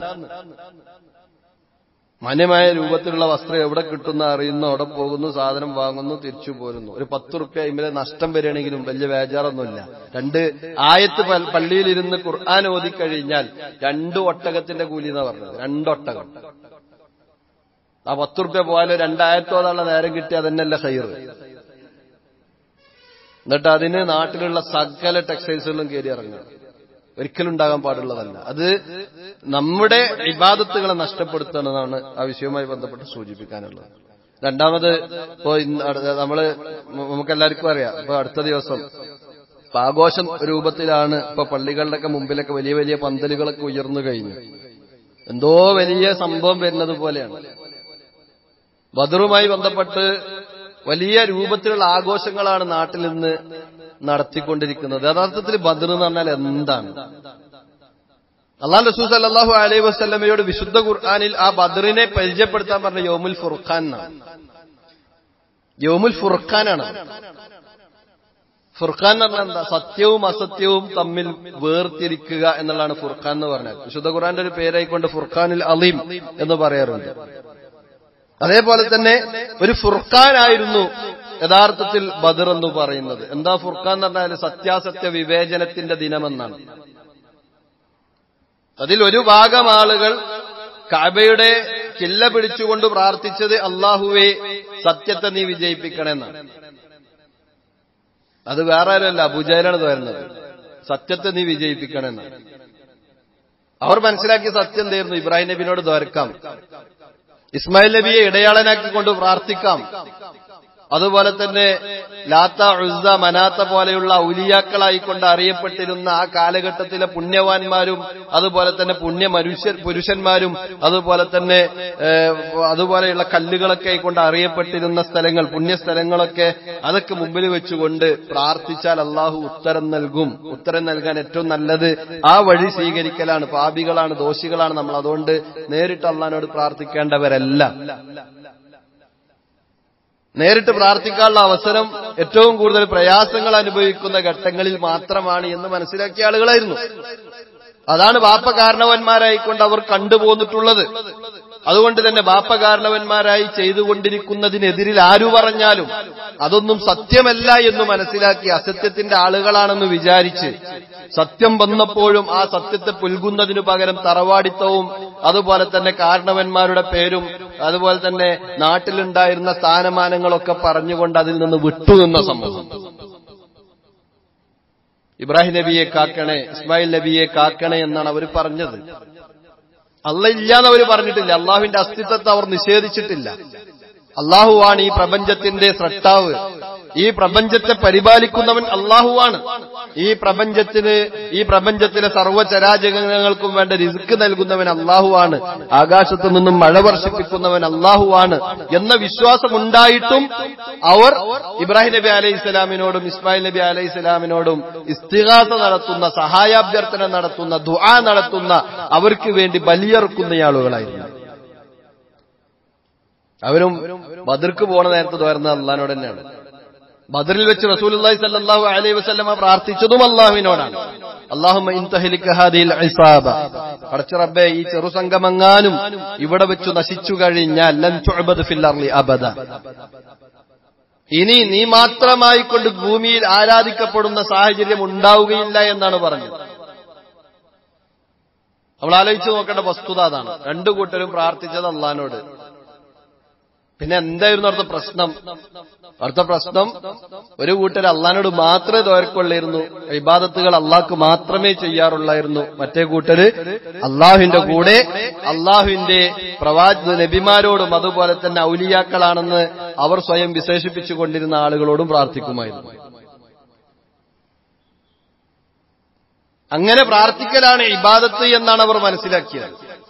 മാന്യമായ രൂപത്തിലുള്ള വസ്ത്രം എവിടെ കിട്ടുന്ന അറിയുന്നു, അവിടെ പോകുന്നു, സാധനം വാങ്ങുന്നു, തിരിച്ചു പോരുന്നു. ഒരു പത്ത് റുപ്യ ഇമ്മലെ നഷ്ടം വരികയാണെങ്കിലും വലിയ വേജാറൊന്നുമില്ല. രണ്ട് ആയത്ത് പള്ളിയിലിരുന്ന് ഖുർആൻ ഓതിക്കഴിഞ്ഞാൽ രണ്ട് ഒട്ടകത്തിന്റെ കൂലി എന്നാ പറഞ്ഞത്. രണ്ടൊട്ടകം. ആ പത്ത് റുപ്യ പോയാലും രണ്ടായിരത്തോളം നേരം കിട്ടിയ അതന്നെയല്ല ഖൈർ. എന്നിട്ട് അതിന് നാട്ടിലുള്ള സകല ടെക്സ്റ്റൈൽസുകളിലും കയറി ഇറങ്ങുക. ഒരിക്കലും ഉണ്ടാകാൻ പാടുള്ളതല്ല. അത് നമ്മുടെ ഇബാദത്തുകളെ നഷ്ടപ്പെടുത്തണമെന്നാണ് ആ വിഷയവുമായി ബന്ധപ്പെട്ട് സൂചിപ്പിക്കാനുള്ളത്. രണ്ടാമത് ഇപ്പോ നമ്മള് നമുക്കെല്ലാവർക്കും അറിയാം, ഇപ്പൊ അടുത്ത ദിവസം ആഘോഷം രൂപത്തിലാണ് ഇപ്പൊ പള്ളികളുടെയൊക്കെ മുമ്പിലൊക്കെ വലിയ വലിയ പന്തലുകളൊക്കെ ഉയർന്നു കഴിഞ്ഞു. എന്തോ വലിയ സംഭവം വരുന്നത് പോലെയാണ്. ബദറുമായി ബന്ധപ്പെട്ട് വലിയ രൂപത്തിലുള്ള ആഘോഷങ്ങളാണ് നാട്ടിൽ നിന്ന് നടത്തിക്കൊണ്ടിരിക്കുന്നത്. യഥാർത്ഥത്തിൽ ബദർ എന്ന് പറഞ്ഞാൽ എന്താണ്? അല്ലാഹു റസൂൽ സല്ലല്ലാഹു അലൈഹി വസല്ലമയോട് വിശുദ്ധ ഖുർആനിൽ ആ ബദറിനെ പരിചയപ്പെടുത്താൻ പറഞ്ഞ യൗമുൽ ഫുർഖാൻ എന്നാണ്. യൗമുൽ ഫുർഖാനാണ്. ഫുർഖാൻ എന്ന് പറഞ്ഞാൽ എന്താ? സത്യവും അസത്യവും തമ്മിൽ വേർതിരിക്കുക എന്നുള്ളതാണ് ഫുർഖാൻ എന്ന് പറഞ്ഞാൽ. വിശുദ്ധ ഖുർആന്റെ ഒരു പേരായിക്കൊണ്ട് ഫുർഖാനുൽ അലീം എന്ന് പറയാറുണ്ട്. അതേപോലെ തന്നെ ഒരു ഫുർഖാനായിരുന്നു യഥാർത്ഥത്തിൽ ബദർ എന്ന് പറയുന്നത്. എന്താ ഫുർഖാൻ എന്ന് പറഞ്ഞാൽ സത്യാസത്യ വിവേചനത്തിന്റെ ദിനമെന്നാണ്. അതിൽ ഒരു ഭാഗം ആളുകൾ കഅബയുടെ കില്ല പിടിച്ചുകൊണ്ട് പ്രാർത്ഥിച്ചത് അല്ലാഹുവേ സത്യത്തെ നീ വിജയിപ്പിക്കണമെന്നാണ്. അത് വേറെ ആരുമല്ല, അബൂജഹലാണ് വരുന്നത്. സത്യത്തെ നീ വിജയിപ്പിക്കണമെന്നാണ്. അവർ മനസ്സിലാക്കിയ സത്യം എന്തായിരുന്നു? ഇബ്രാഹിം നബിയോട് ദ്വാരക്കാം, ഇസ്മായിൽ നബിയെ ഇടയാളനാക്കിക്കൊണ്ട് പ്രാർത്ഥിക്കാം, അതുപോലെ തന്നെ ലാത്ത ഉസ്സ മനാത്ത പോലെയുള്ള ഔലിയാക്കളായിക്കൊണ്ട് അറിയപ്പെട്ടിരുന്ന ആ കാലഘട്ടത്തിലെ പുണ്യവാന്മാരും അതുപോലെ തന്നെ പുണ്യ മനുഷ്യ പുരുഷന്മാരും അതുപോലെ തന്നെ അതുപോലെയുള്ള കല്ലുകളൊക്കെ ആയിക്കൊണ്ട് അറിയപ്പെട്ടിരുന്ന സ്ഥലങ്ങൾ, പുണ്യസ്ഥലങ്ങളൊക്കെ അതൊക്കെ മുമ്പിൽ വെച്ചുകൊണ്ട് പ്രാർത്ഥിച്ചാൽ അള്ളാഹു ഉത്തരം നൽകും. ഉത്തരം നൽകാൻ ഏറ്റവും നല്ലത് ആ വഴി സ്വീകരിക്കലാണ്. പാപികളാണ്, ദോഷികളാണ് നമ്മൾ. അതുകൊണ്ട് നേരിട്ട് അള്ളാഹിനോട് പ്രാർത്ഥിക്കേണ്ടവരല്ല. നേരിട്ട് പ്രാർത്ഥിക്കാനുള്ള അവസരം ഏറ്റവും കൂടുതൽ പ്രയാസങ്ങൾ അനുഭവിക്കുന്ന ഘട്ടങ്ങളിൽ മാത്രമാണ് എന്ന് മനസ്സിലാക്കിയ ആളുകളായിരുന്നു. അതാണ് ബാപ്പ കാരണവന്മാരായിക്കൊണ്ട് അവർ കണ്ടുപോന്നിട്ടുള്ളത്. അതുകൊണ്ട് തന്നെ ബാപ്പ കാരണവന്മാരായി ചെയ്തുകൊണ്ടിരിക്കുന്നതിനെതിരിൽ ആരു പറഞ്ഞാലും അതൊന്നും സത്യമല്ല എന്ന് മനസ്സിലാക്കി അസത്യത്തിന്റെ ആളുകളാണെന്ന് വിചാരിച്ച് സത്യം വന്നപ്പോഴും ആ സത്യത്തെ പുൽകുന്നതിനു പകരം തറവാടിത്തവും അതുപോലെ തന്നെ കാരണവന്മാരുടെ പേരും അതുപോലെ തന്നെ നാട്ടിലുണ്ടായിരുന്ന സ്ഥാനമാനങ്ങളൊക്കെ പറഞ്ഞുകൊണ്ട് അതിൽ നിന്ന് വിട്ടുനിന്ന സംഭവം. ഇബ്രാഹിം നബിയെ കാക്കണേ, ഇസ്മായിൽ നബിയെ കാക്കണേ എന്നാണ് അവർ പറഞ്ഞത്. അള്ളാഹ് ഇല്ലാന്ന് അവർ പറഞ്ഞിട്ടില്ല. അള്ളാഹുവിന്റെ അസ്തിത്വത്തെ അവർ നിഷേധിച്ചിട്ടില്ല. അള്ളാഹുവാണ് ഈ പ്രപഞ്ചത്തിന്റെ സ്രഷ്ടാവ്, ഈ പ്രപഞ്ചത്തെ പരിപാലിക്കുന്നവൻ അള്ളാഹുവാണ്. ഈ പ്രപഞ്ചത്തിന് ഈ പ്രപഞ്ചത്തിലെ സർവ്വചരാചരങ്ങൾക്കും വേണ്ട റിസ്ക് നൽകുന്നവൻ അല്ലാഹുവാണ്, ആകാശത്തു നിന്നും മഴ വർഷിപ്പിക്കുന്നവൻ അല്ലാഹുവാണ് എന്ന വിശ്വാസമുണ്ടായിട്ടും അവർ ഇബ്രാഹിം നബി അലൈഹി സ്വലാമിനോടും ഇസ്മായിൽ നബി അലൈഹി സ്വലാമിനോടും ഇസ്തിഗാസ നടത്തുന്ന, സഹായാഭ്യർത്ഥന നടത്തുന്ന, ദുആ നടത്തുന്ന, അവർക്ക് വേണ്ടി ബലിയറുക്കുന്ന ആളുകളായിരുന്നു. അവരും ബദർക്ക് പോണ നേരത്തെ തോരുന്നത് അള്ളാഹിനോട് തന്നെയാണ്. ബദറിൽ വെച്ച് റസൂലുള്ളാഹി സ്വല്ലല്ലാഹു അലൈഹി വസല്ലമ പ്രാർത്ഥിച്ചതും അള്ളാഹുവിനോടാണ്. അല്ലാഹുമ്മ ഇൻതഹ്ലിക ഹാദിഹിൽ ഇസാബ, പടച്ച റബ്ബേ ഈ ചെറുസംഘമെങ്ങാനും ഇവിടെ വെച്ച് നശിച്ചു കഴിഞ്ഞാൽ ലൻ തുഅബദ ഫിൽ അർളി അബദ, ഇനി നീ മാത്രമായി കൊണ്ട് ഭൂമിയിൽ ആരാധിക്കപ്പെടുന്ന സാഹചര്യം ഉണ്ടാവുകയില്ല എന്നാണ് പറഞ്ഞത്. നമ്മൾ ആലോചിച്ച് നോക്കേണ്ട വസ്തുത അതാണ്. രണ്ടു കൂട്ടരും പ്രാർത്ഥിച്ചത് അള്ളാഹിനോട്. പിന്നെ എന്തായിരുന്നു അടുത്ത പ്രശ്നം? അടുത്ത പ്രശ്നം ഒരു കൂട്ടർ അള്ളാഹിനോട് മാത്രമേ തോർക്കൊള്ളായിരുന്നു, ഇബാദത്തുകൾ അള്ളാഹ്ക്ക് മാത്രമേ ചെയ്യാറുള്ളായിരുന്നു. മറ്റേ കൂട്ടര് അള്ളാഹുവിന്റെ കൂടെ അള്ളാഹുവിന്റെ പ്രവാചക നബിമാരോടും അതുപോലെ തന്നെ ഔലിയാക്കളാണെന്ന് അവർ സ്വയം വിശേഷിപ്പിച്ചുകൊണ്ടിരുന്ന ആളുകളോടും പ്രാർത്ഥിക്കുമായിരുന്നു. അങ്ങനെ പ്രാർത്ഥിക്കലാണ് ഇബാദത്ത് എന്നാണ് അവർ മനസ്സിലാക്കിയത്.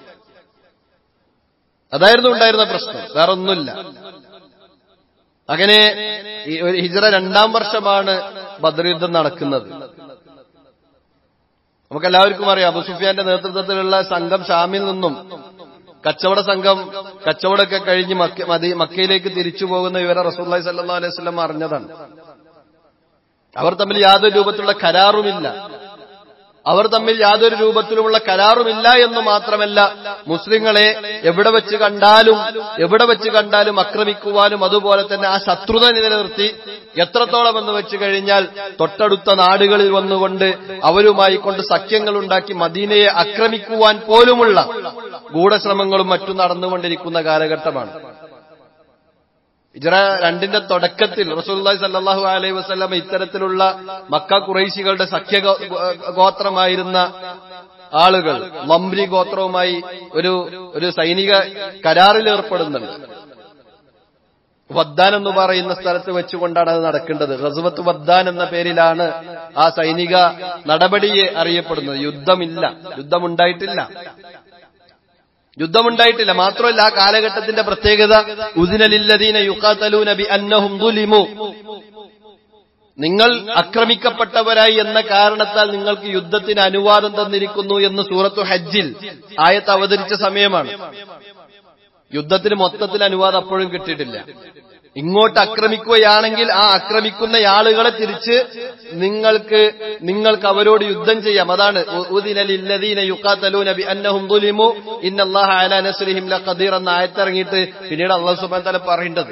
അതായിരുന്നു ഉണ്ടായിരുന്ന പ്രശ്നം, വേറൊന്നുമില്ല. അങ്ങനെ ഹിജ്റ രണ്ടാം വർഷമാണ് ബദർ യുദ്ധം നടക്കുന്നത്. നമുക്കെല്ലാവർക്കും അറിയാം, അബൂ സുഫിയാന്റെ നേതൃത്വത്തിലുള്ള സംഘം ഷാമിൽ നിന്നും കച്ചവട സംഘം കച്ചവടമൊക്കെ കഴിഞ്ഞ് മക്കയിലേക്ക് തിരിച്ചു പോകുന്ന വിവരം റസൂലുള്ളാഹി സ്വല്ലല്ലാഹു അലൈഹി വസല്ലം അറിഞ്ഞതാണ്. അവർ തമ്മിൽ യാതൊരു രൂപത്തിലുള്ള കരാറുമില്ല. അവർ തമ്മിൽ യാതൊരു രൂപത്തിലുമുള്ള കരാറുമില്ല എന്ന് മാത്രമല്ല, മുസ്ലിങ്ങളെ എവിടെ വെച്ച് കണ്ടാലും എവിടെ വെച്ച് കണ്ടാലും ആക്രമിക്കുവാനും അതുപോലെ തന്നെ ആ ശത്രുത നിലനിർത്തി എത്രത്തോളം എന്ന് വെച്ച് കഴിഞ്ഞാൽ തൊട്ടടുത്ത നാടുകളിൽ വന്നുകൊണ്ട് അവരുമായി കൊണ്ട് സഖ്യങ്ങൾ ഉണ്ടാക്കി മദീനയെ ആക്രമിക്കുവാൻ പോലുമുള്ള ഗൂഢശ്രമങ്ങളും മറ്റും നടന്നുകൊണ്ടിരിക്കുന്ന കാലഘട്ടമാണ്. ഹിജ്റ രണ്ടിന്റെ തുടക്കത്തിൽ റസൂലുള്ളാഹി സ്വല്ലല്ലാഹു അലൈഹി വസല്ലം ഇത്തരത്തിലുള്ള മക്ക ഖുറൈശികളുടെ സഖ്യ ഗോത്രമായിരുന്ന ആളുകൾ ലംബ്രി ഗോത്രവുമായി ഒരു ഒരു സൈനിക കരാറിൽ ഏർപ്പെടുന്നുണ്ട്. വദ്ദാൻ എന്ന് പറയുന്ന സ്ഥലത്ത് വെച്ചുകൊണ്ടാണ് അത് നടക്കേണ്ടത്. ഗസ്വത്ത് വദ്ദാൻ എന്ന പേരിലാണ് ആ സൈനിക നടപടിയെ അറിയപ്പെടുന്നത്. യുദ്ധമില്ല, യുദ്ധമുണ്ടായിട്ടില്ല യുദ്ധമുണ്ടായിട്ടില്ല മാത്രമല്ല ആ കാലഘട്ടത്തിന്റെ പ്രത്യേകത ഉദിന ലില്ലദീന യുഖാതലൂന ബിഅന്നഹും ദുലിമു, നിങ്ങൾ ആക്രമിക്കപ്പെട്ടവരായി എന്ന കാരണത്താൽ നിങ്ങൾക്ക് യുദ്ധത്തിന് അനുവാദം തന്നിരിക്കുന്നു എന്ന് സൂറത്തു ഹജ്ജിൽ ആയത്ത് അവതരിച്ച സമയമാണ്. യുദ്ധത്തിന് മൊത്തത്തിൽ അനുവാദം അപ്പോഴും കിട്ടിയിട്ടില്ല. ഇങ്ങോട്ട് ആക്രമിക്കുകയാണെങ്കിൽ ആ ആക്രമിക്കുന്ന ആളുകളെ തിരിച്ച് നിങ്ങൾക്ക് നിങ്ങൾക്ക് അവരോട് യുദ്ധം ചെയ്യാം. അതാണ് ഉദിന ലില്ലദീന യുഖാതലൂന ബിഅന്നഹും ദുലിമു ഇന്നല്ലാഹ അലാ നസ്രിഹിം ലഖദീർ എന്ന ആയത്തിറങ്ങിയിട്ട് പിന്നീട് അല്ലാഹു സുബ്ഹാനഹു വ തആല പറയേണ്ടത്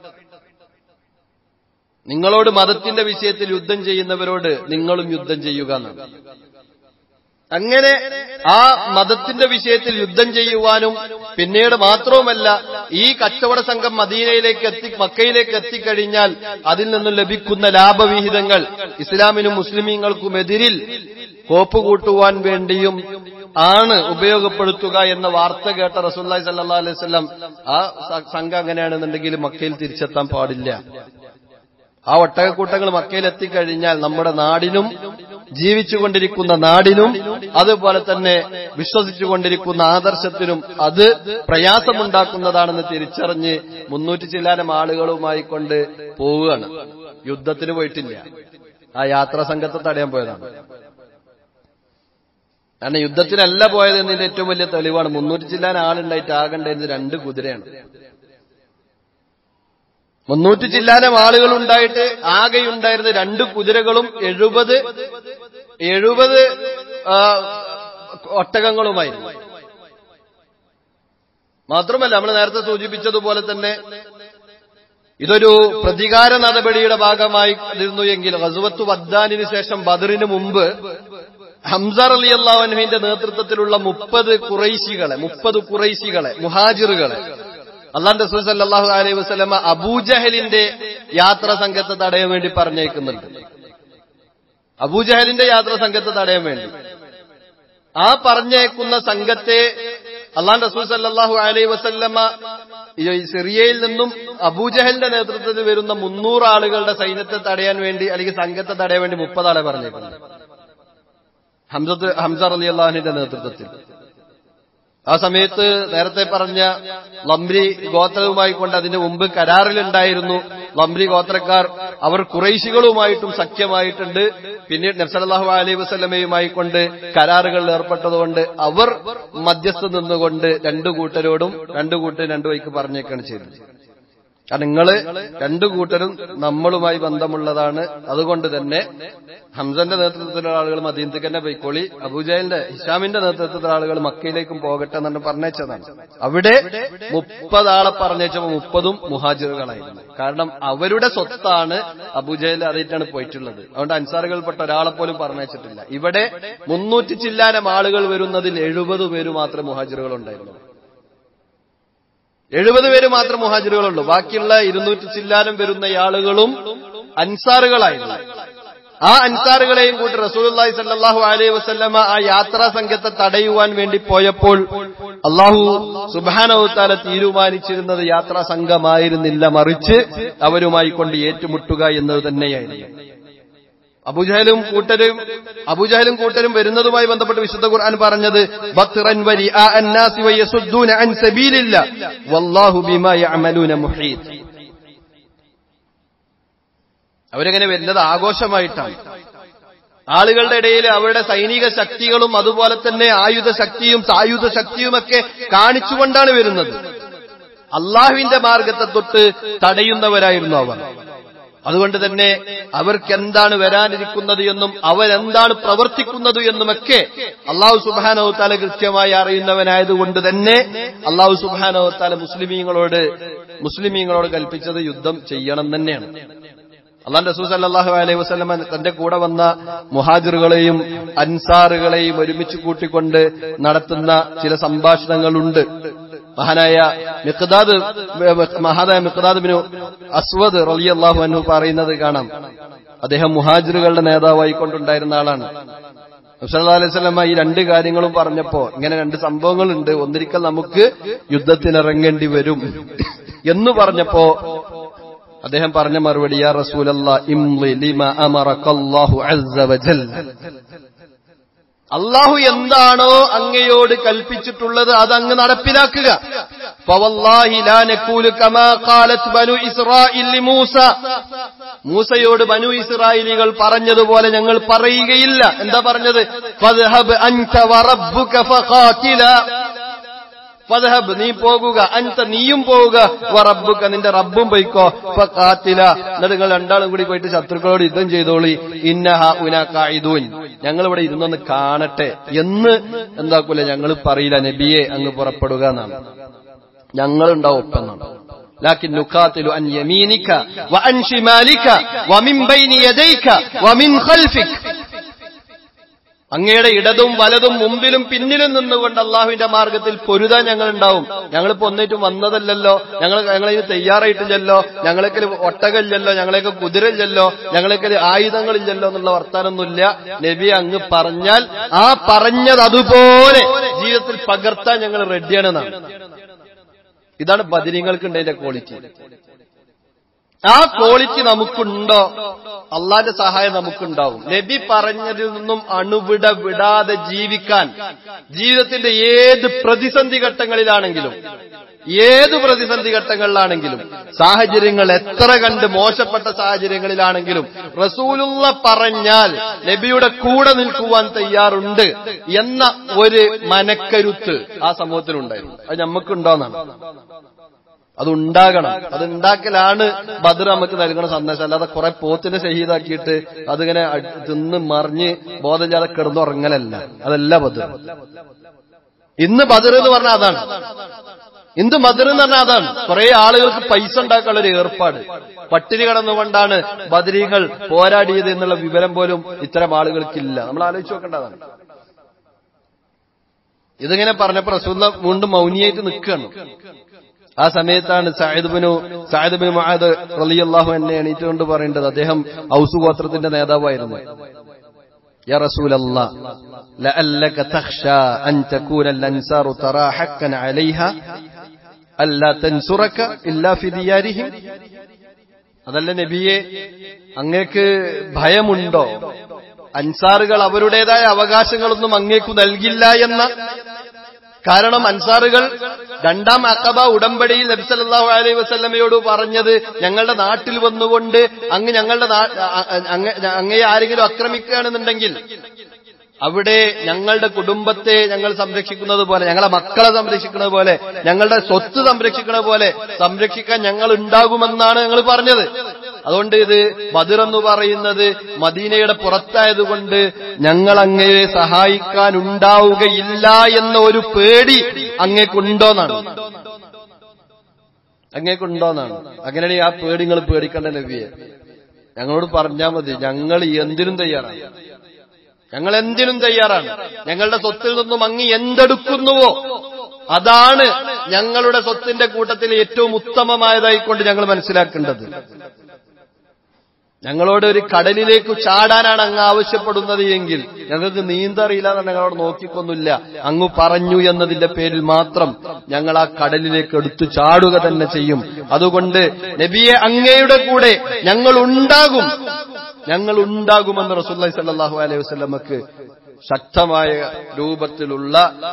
നിങ്ങളോട് മതത്തിന്റെ വിഷയത്തിൽ യുദ്ധം ചെയ്യുന്നവരോട് നിങ്ങളും യുദ്ധം ചെയ്യുക എന്നാണ്. അങ്ങനെ ആ മതത്തിന്റെ വിഷയത്തിൽ യുദ്ധം ചെയ്യുവാനും പിന്നീട് മാത്രവുമല്ല ഈ കച്ചവട സംഘം മദീനയിലേക്ക് എത്തി മക്കയിലേക്ക് എത്തിക്കഴിഞ്ഞാൽ അതിൽ നിന്നും ലഭിക്കുന്ന ലാഭവിഹിതങ്ങൾ ഇസ്ലാമിനും മുസ്ലിമീങ്ങൾക്കുമെതിരിൽ കോപ്പ് കൂട്ടുവാൻ വേണ്ടിയും ആണ് ഉപയോഗപ്പെടുത്തുക എന്ന വാർത്ത കേട്ട റസൂലുള്ളാഹി സ്വല്ലല്ലാഹു അലൈഹി വസല്ലം ആ സംഘം അങ്ങനെയാണെന്നുണ്ടെങ്കിൽ മക്കയിൽ തിരിച്ചെത്താൻ പാടില്ല. ആ ഒട്ടകക്കൂട്ടങ്ങൾ മക്കയിൽ എത്തിക്കഴിഞ്ഞാൽ നമ്മുടെ നാടിനും ജീവിച്ചുകൊണ്ടിരിക്കുന്ന നാടിനും അതുപോലെ തന്നെ വിശ്വസിച്ചുകൊണ്ടിരിക്കുന്ന ആദർശത്തിനും അത് പ്രയാസമുണ്ടാക്കുന്നതാണെന്ന് തിരിച്ചറിഞ്ഞ് മുന്നൂറ്റി ചില്ലാനം ആളുകളുമായി കൊണ്ട് പോവുകയാണ്. യുദ്ധത്തിന് പോയിട്ടില്ല, ആ യാത്രാ സംഘത്തെ തടയാൻ പോയതാണ്. കാരണം യുദ്ധത്തിനല്ല പോയത് എന്നതിന്റെ ഏറ്റവും വലിയ തെളിവാണ് മുന്നൂറ്റി ചില്ലാൻ ആളുണ്ടായിട്ട് ആകേണ്ടത് രണ്ട് കുതിരയാണ്. മുന്നൂറ്റി ചില്ലാനം ആളുകൾ ഉണ്ടായിട്ട് ആകെയുണ്ടായിരുന്ന രണ്ട് കുതിരകളും എഴുപത് എഴുപത് ഒട്ടകങ്ങളുമായിരുന്നു. മാത്രമല്ല നമ്മൾ നേരത്തെ സൂചിപ്പിച്ചതുപോലെ തന്നെ ഇതൊരു പ്രതികാര നടപടിയുടെ ഭാഗമായിരുന്നു എങ്കിൽ ഗസ്വത്ത് വദ്ദാനിന് ശേഷം ബദറിന് മുമ്പ് ഹംസ റളിയല്ലാഹു അൻഹുവിന്റെ നേതൃത്വത്തിലുള്ള മുപ്പത് ഖുറൈശികളെ മുപ്പത് ഖുറൈശികളെ മുഹാജിറുകളെ അല്ലാഹുവിന്റെ റസൂൽ സല്ലല്ലാഹു അലൈഹി വസല്ലമ അബൂജഹലിന്റെ യാത്രാ സംഘത്തെ തടയാൻ വേണ്ടി പറഞ്ഞേക്കുന്നുണ്ട്. അബൂജഹലിന്റെ യാത്രാ സംഘത്തെ തടയാൻ വേണ്ടി ആ പറഞ്ഞേക്കുന്ന സംഘത്തെ അല്ലാഹുവിന്റെ റസൂൽ സല്ലല്ലാഹു അലൈഹി വസല്ലമ സിറിയയിൽ നിന്നും അബൂജഹലിന്റെ നേതൃത്വത്തിൽ വരുന്ന മുന്നൂറ് ആളുകളുടെ സൈന്യത്തെ തടയാൻ വേണ്ടി അല്ലെങ്കിൽ സംഘത്തെ തടയാൻ വേണ്ടി മുപ്പത് ആളെ പറഞ്ഞേക്കുന്നുണ്ട്. ഹംസ ഹംസ റളിയല്ലാഹു അൻഹുവിന്റെ നേതൃത്വത്തിൽ. ആ സമയത്ത് നേരത്തെ പറഞ്ഞ ലംബ്രി ഗോത്രവുമായി കൊണ്ട് അതിന്റെ മുമ്പ് കരാറിലുണ്ടായിരുന്നു. ലംബ്രി ഗോത്രക്കാർ അവർ ഖുറൈശികളുമായിട്ടും സഖ്യമായിട്ടുണ്ട്. പിന്നീട് നബി സല്ലല്ലാഹു അലൈഹി വസല്ലമയുമായി കൊണ്ട് കരാറുകളിൽ ഏർപ്പെട്ടതുകൊണ്ട് അവർ മധ്യസ്ഥ നിന്നുകൊണ്ട് രണ്ടു കൂട്ടരോടും രണ്ടു കൂട്ടരും രണ്ടു വഴിക്ക് പറഞ്ഞേക്കാണ് ചെയ്തത്. കാരണം നിങ്ങള് രണ്ടു കൂട്ടരും നമ്മളുമായി ബന്ധമുള്ളതാണ്. അതുകൊണ്ട് തന്നെ ഹംസന്റെ നേതൃത്വത്തിലുള്ള ആളുകൾ മദീനത്തേക്ക് തന്നെ പോയിക്കോളി, അബൂജഹലിന്റെ ഹിഷാമിന്റെ നേതൃത്വത്തിലുള്ള ആളുകൾ മക്കയിലേക്കും പോകട്ടെ എന്നാണ് പറഞ്ഞേച്ചതാണ്. അവിടെ മുപ്പതാളെ പറഞ്ഞേച്ചപ്പോ മുപ്പതും മുഹാജിറുകളായിരുന്നു. കാരണം അവരുടെ സ്വത്താണ് അബൂജഹൽ, അതായിട്ടാണ് പോയിട്ടുള്ളത്. അതുകൊണ്ട് അൻസാറുകൾപ്പെട്ട ഒരാളെ പോലും പറഞ്ഞേച്ചിട്ടില്ല. ഇവിടെ മുന്നൂറ്റി ചില്ലാനം ആളുകൾ വരുന്നതിൽ എഴുപത് പേര് മാത്രമേ മുഹാജിറുകൾ ഉണ്ടായിരുന്നു. എഴുപത് പേര് മാത്രം മുഹാജിറുകളുള്ളൂ. ബാക്കിയുള്ള ഇരുന്നൂറ്റി ചില്ലാനം വരുന്ന ആളുകളും അൻസാറുകളായിരുന്നു. ആ അൻസാറുകളെയും കൂട്ടി റസൂലുള്ളാഹി സ്വല്ലല്ലാഹു അലൈഹി വസല്ലമ ആ യാത്രാ സംഘത്തെ തടയുവാൻ വേണ്ടി പോയപ്പോൾ അല്ലാഹു സുബ്ഹാനഹു വ തആല തീരുമാനിച്ചിരുന്നത് യാത്രാ സംഘമായിരുന്നില്ല, മറിച്ച് അവരുമായി കൊണ്ട് ഏറ്റുമുട്ടുക എന്നത് തന്നെയായിരുന്നു. അബൂജഹലും കൂട്ടരും അബൂജഹലും കൂട്ടരും വരുന്നതുമായി ബന്ധപ്പെട്ട് വിശുദ്ധ ഖുർആൻ പറഞ്ഞത് ബത്റൻ വരിആ അന്നാസി വയസുദ്ദൂന അൻ സബീലില്ലാഹ് വല്ലാഹു ബിമാ യഅമലൂന മുഹീത്. അവരെങ്ങനെ വരുന്നത് ആഘോഷമായിട്ടാണ്. ആളുകളുടെ ഇടയിൽ അവരുടെ സൈനിക ശക്തികളും അതുപോലെ തന്നെ ആയുധ ശക്തിയും സായുധ ശക്തിയുമൊക്കെ കാണിച്ചുകൊണ്ടാണ് വരുന്നത്. അള്ളാഹുവിന്റെ മാർഗത്തെ തൊട്ട് തടയുന്നവരായിരുന്നു അവർ. അതുകൊണ്ട് തന്നെ അവർക്ക് എന്താണ് വരാനിരിക്കുന്നത് എന്നും അവരെന്താണ് പ്രവർത്തിക്കുന്നത് എന്നുമൊക്കെ അല്ലാഹു സുബ്ഹാനഹു വ തആല കൃത്യമായി അറിയുന്നവനായതുകൊണ്ട് തന്നെ അല്ലാഹു സുബ്ഹാനഹു വ തആല മുസ്ലിമീങ്ങളോട് മുസ്ലിമീങ്ങളോട് കൽപ്പിച്ചത് യുദ്ധം ചെയ്യണം തന്നെയാണ്. അല്ലാഹുവിന്റെ റസൂൽ സല്ലല്ലാഹു അലൈഹി വസല്ലമ തന്റെ കൂടെ വന്ന മുഹാജിറുകളെയും അൻസാറുകളെയും ഒരുമിച്ച് കൂട്ടിക്കൊണ്ട് നടത്തുന്ന ചില സംഭാഷണങ്ങളുണ്ട്. മഹാനായ മിഖ്ദാദ് മഹാനായ മിഖ്ദാദ് ബിൻ അസ്വദ് റളിയല്ലാഹു അൻഹു പറയുന്നത് കാണാം. അദ്ദേഹം മുഹാജിറുകളുടെ നേതാവായി കൊണ്ടുണ്ടായിരുന്ന ആളാണ്. നബി സല്ലല്ലാഹു അലൈഹി വസല്ലമ ഈ രണ്ട് കാര്യങ്ങളും പറഞ്ഞപ്പോ ഇങ്ങനെ രണ്ട് സംഭവങ്ങളുണ്ട്, ഒന്നിരിക്കൽ നമുക്ക് യുദ്ധത്തിനിറങ്ങേണ്ടി വരും എന്ന് പറഞ്ഞപ്പോ അദ്ദേഹം പറഞ്ഞ മറുപടി യാ റസൂലല്ലാഹ് ഇംളി ലിമാ അമറകല്ലാഹു അസ്സ വജൽ. അള്ളാഹു എന്താണോ അങ്ങയോട് കൽപ്പിച്ചിട്ടുള്ളത് അത് അങ്ങ് നടപ്പിലാക്കുക. ഫവല്ലാഹി ലാ നഖൂലു കമാ ഖാലത് ബനു ഇസ്രായീൽ ലിമൂസ. മൂസയോട് ബനു ഇസ്രായേലികൾ പറഞ്ഞതുപോലെ ഞങ്ങൾ പറയുകയില്ല. എന്താ പറഞ്ഞത്? ഫദ്ഹബ് അൻത വറബ്ബുക ഫഖാതില. ഫദ്ഹബ് നീ പോകുക, അൻത നീയും പോവുക, വറബ്ബുക നിന്റെ റബ്ബും പോയിക്കോ, ഫഖാതില എന്നിട്ട് നിങ്ങൾ രണ്ടാളും കൂടി പോയിട്ട് ശത്രുക്കളോട് യുദ്ധം ചെയ്തോളി. ഇന്നഹ ഉനാ ഖായിദൂൻ ഞങ്ങൾ ഇവിടെ ഇരുന്നൊന്ന് കാണട്ടെ എന്ന് എന്താക്കൂല ഞങ്ങൾ പറയില്ല. നബിയെ അങ്ങ് പുറപ്പെടുക എന്നാണ്, ഞങ്ങളുണ്ടാവും ഒപ്പെന്നാണ്. ലാകിൻ നുഖാതിലു അൻ യമീനിക വഅൻ ശിമാലിക വമിൻ ബൈനി യദൈക വമിൻ ഖൽഫിക. അങ്ങയുടെ ഇടതും വലതും മുമ്പിലും പിന്നിലും നിന്നുകൊണ്ട് അള്ളാഹുവിന്റെ മാർഗത്തിൽ പൊരുതാൻ ഞങ്ങൾ ഉണ്ടാവും. ഞങ്ങളിപ്പോ ഒന്നിട്ടും വന്നതല്ലല്ലോ, ഞങ്ങൾ ഞങ്ങളിത് തയ്യാറായിട്ടില്ലല്ലോ, ഞങ്ങളേക്കൽ ഒട്ടകമില്ലല്ലോ, ഞങ്ങളേക്ക് കുതിരയില്ലല്ലോ, ഞങ്ങളേക്കൽ ആയുധങ്ങളില്ലല്ലോ എന്നുള്ള വർത്താനൊന്നുമില്ല. നബി അങ്ങ് പറഞ്ഞാൽ ആ പറഞ്ഞത് അതുപോലെ ജീവിതത്തിൽ പകർത്താൻ ഞങ്ങൾ റെഡിയാണെന്നാണ്. ഇതാണ് ബദരീങ്ങൾക്ക് ഉണ്ടതിന്റെ ക്വാളിറ്റി. ആ ക്വാളിറ്റി നമുക്കുണ്ടോ അള്ളാന്റെ സഹായം നമുക്കുണ്ടാവും. നബി പറഞ്ഞതിൽ നിന്നും അണുവിട വിടാതെ ജീവിക്കാൻ ജീവിതത്തിന്റെ ഏത് പ്രതിസന്ധി ഘട്ടങ്ങളിലാണെങ്കിലും ഏത് പ്രതിസന്ധി ഘട്ടങ്ങളിലാണെങ്കിലും സാഹചര്യങ്ങൾ എത്ര കണ്ട് മോശപ്പെട്ട സാഹചര്യങ്ങളിലാണെങ്കിലും റസൂലുള്ള പറഞ്ഞാൽ നബിയുടെ കൂടെ നിൽക്കുവാൻ തയ്യാറുണ്ട് എന്ന ഒരു മനക്കരുത്ത് ആ സമൂഹത്തിലുണ്ടായിരുന്നു. അത് നമുക്കുണ്ടോന്നാണ്. അതുണ്ടാകണം. അതുണ്ടാക്കലാണ് ബദർ നമുക്ക് നൽകുന്ന സന്ദേശം. അല്ലാതെ കുറെ പോത്തിനെ ഷഹീദാക്കിയിട്ട് അതിങ്ങനെ തിന്ന് മറിഞ്ഞ് ബോധമില്ലാതെ കിടന്നുറങ്ങലല്ല. അതല്ല ബദർ. ഇന്ന് ബദർ എന്ന് പറഞ്ഞാൽ അതാണ്. ഇന്ന് ബദർ എന്ന് പറഞ്ഞാൽ അതാണ്. കുറെ ആളുകൾക്ക് പൈസ ഉണ്ടാക്കാനുള്ള ഒരു ഏർപ്പാട്. പട്ടിണി കടന്നുകൊണ്ടാണ് ബദരീകൾ പോരാടിയത് എന്നുള്ള വിവരം പോലും ഇത്തരം ആളുകൾക്കില്ല. നമ്മൾ ആലോചിച്ച് നോക്കേണ്ടതാണ്. ഇതിങ്ങനെ പറഞ്ഞപ്പോ റസൂലുള്ളാഹി വീണ്ടും മൗനിയായിട്ട് നിൽക്കുകയാണ്. ആ സമയത്താണ് Saad bin Saad bin Muadh റളിയല്ലാഹു അൻഹു എണീറ്റുകൊണ്ട് പറയേണ്ടത്. അദ്ദേഹം ഔസ് ഗോത്രത്തിന്റെ നേതാവായിരുന്നു. യാ റസൂലല്ലാഹ് ലഅല്ലക തഖ്ശാ അൻ തകൂന അൽ-അൻസാറു തറാ ഹഖൻ അലൈഹാ അല്ലാ തൻസുറക ഇല്ലാ ഫി ദിയാരിഹിം. അതല്ല നബിയെ, അങ്ങേക്ക് ഭയമുണ്ടോ അൻസാറുകൾ അവരുടേതായ അവകാശങ്ങളൊന്നും അങ്ങേക്കു നൽകില്ല എന്ന. കാരണം അൻസാറുകൾ രണ്ടാം അഖബ ഉടമ്പടിയിൽ നബി സല്ലല്ലാഹു അലൈഹി വസല്ലമയോട് പറഞ്ഞത്, ഞങ്ങളുടെ നാട്ടിൽ വന്നുകൊണ്ട് അങ്ങ് ഞങ്ങളുടെ അങ്ങയെ ആരെങ്കിലും ആക്രമിക്കുകയാണെന്നുണ്ടെങ്കിൽ അവിടെ ഞങ്ങളുടെ കുടുംബത്തെ ഞങ്ങൾ സംരക്ഷിക്കുന്നത് പോലെ, ഞങ്ങളെ മക്കളെ സംരക്ഷിക്കുന്നത് പോലെ, ഞങ്ങളുടെ സ്വത്ത് സംരക്ഷിക്കുന്നത് പോലെ സംരക്ഷിക്കാൻ ഞങ്ങൾ ഉണ്ടാകുമെന്നാണ് ഞങ്ങൾ പറഞ്ഞത്. അതുകൊണ്ട് ഇത് ബദർ എന്ന് പറയുന്നത് മദീനയുടെ പുറത്തായതുകൊണ്ട് ഞങ്ങൾ അങ്ങയെ സഹായിക്കാൻ ഉണ്ടാവുകയില്ല എന്ന ഒരു പേടി അങ്ങേക്കുണ്ടോന്നാണ് അങ്ങേക്കുണ്ടോന്നാണ് അങ്ങനെയാണെങ്കിൽ ആ പേടി നിങ്ങൾ പേടിക്കേണ്ട നബിയെ, ഞങ്ങളോട് പറഞ്ഞാൽ മതി. ഞങ്ങൾ എന്തിനും തയ്യാറാണ്, ഞങ്ങൾ എന്തിനും തയ്യാറാണ്. ഞങ്ങളുടെ സ്വത്തിൽ നിന്നും അങ്ങ് എന്തെടുക്കുന്നുവോ അതാണ് ഞങ്ങളുടെ സ്വത്തിന്റെ കൂട്ടത്തിൽ ഏറ്റവും ഉത്തമമായതായിക്കൊണ്ട് ഞങ്ങൾ മനസ്സിലാക്കേണ്ടത്. ഞങ്ങളോട് ഒരു കടലിലേക്ക് ചാടാനാണ് അങ്ങ് ആവശ്യപ്പെടുന്നത് എങ്കിൽ ഞങ്ങൾക്ക് നീന്തറിയില്ല എന്ന് ഞങ്ങളോട് നോക്കിക്കൊന്നില്ല. അങ്ങ് പറഞ്ഞു എന്നതിന്റെ പേരിൽ മാത്രം ഞങ്ങൾ ആ കടലിലേക്ക് എടുത്തു ചാടുക തന്നെ ചെയ്യും. അതുകൊണ്ട് നബിയെ, അങ്ങയുടെ കൂടെ ഞങ്ങൾ ഉണ്ടാകും ഞങ്ങൾ ഉണ്ടാകുമെന്ന് റസൂലുള്ളാഹി സ്വല്ലല്ലാഹു അലൈഹി വസല്ലമക്ക് ശക്തമായ രൂപത്തിലുള്ള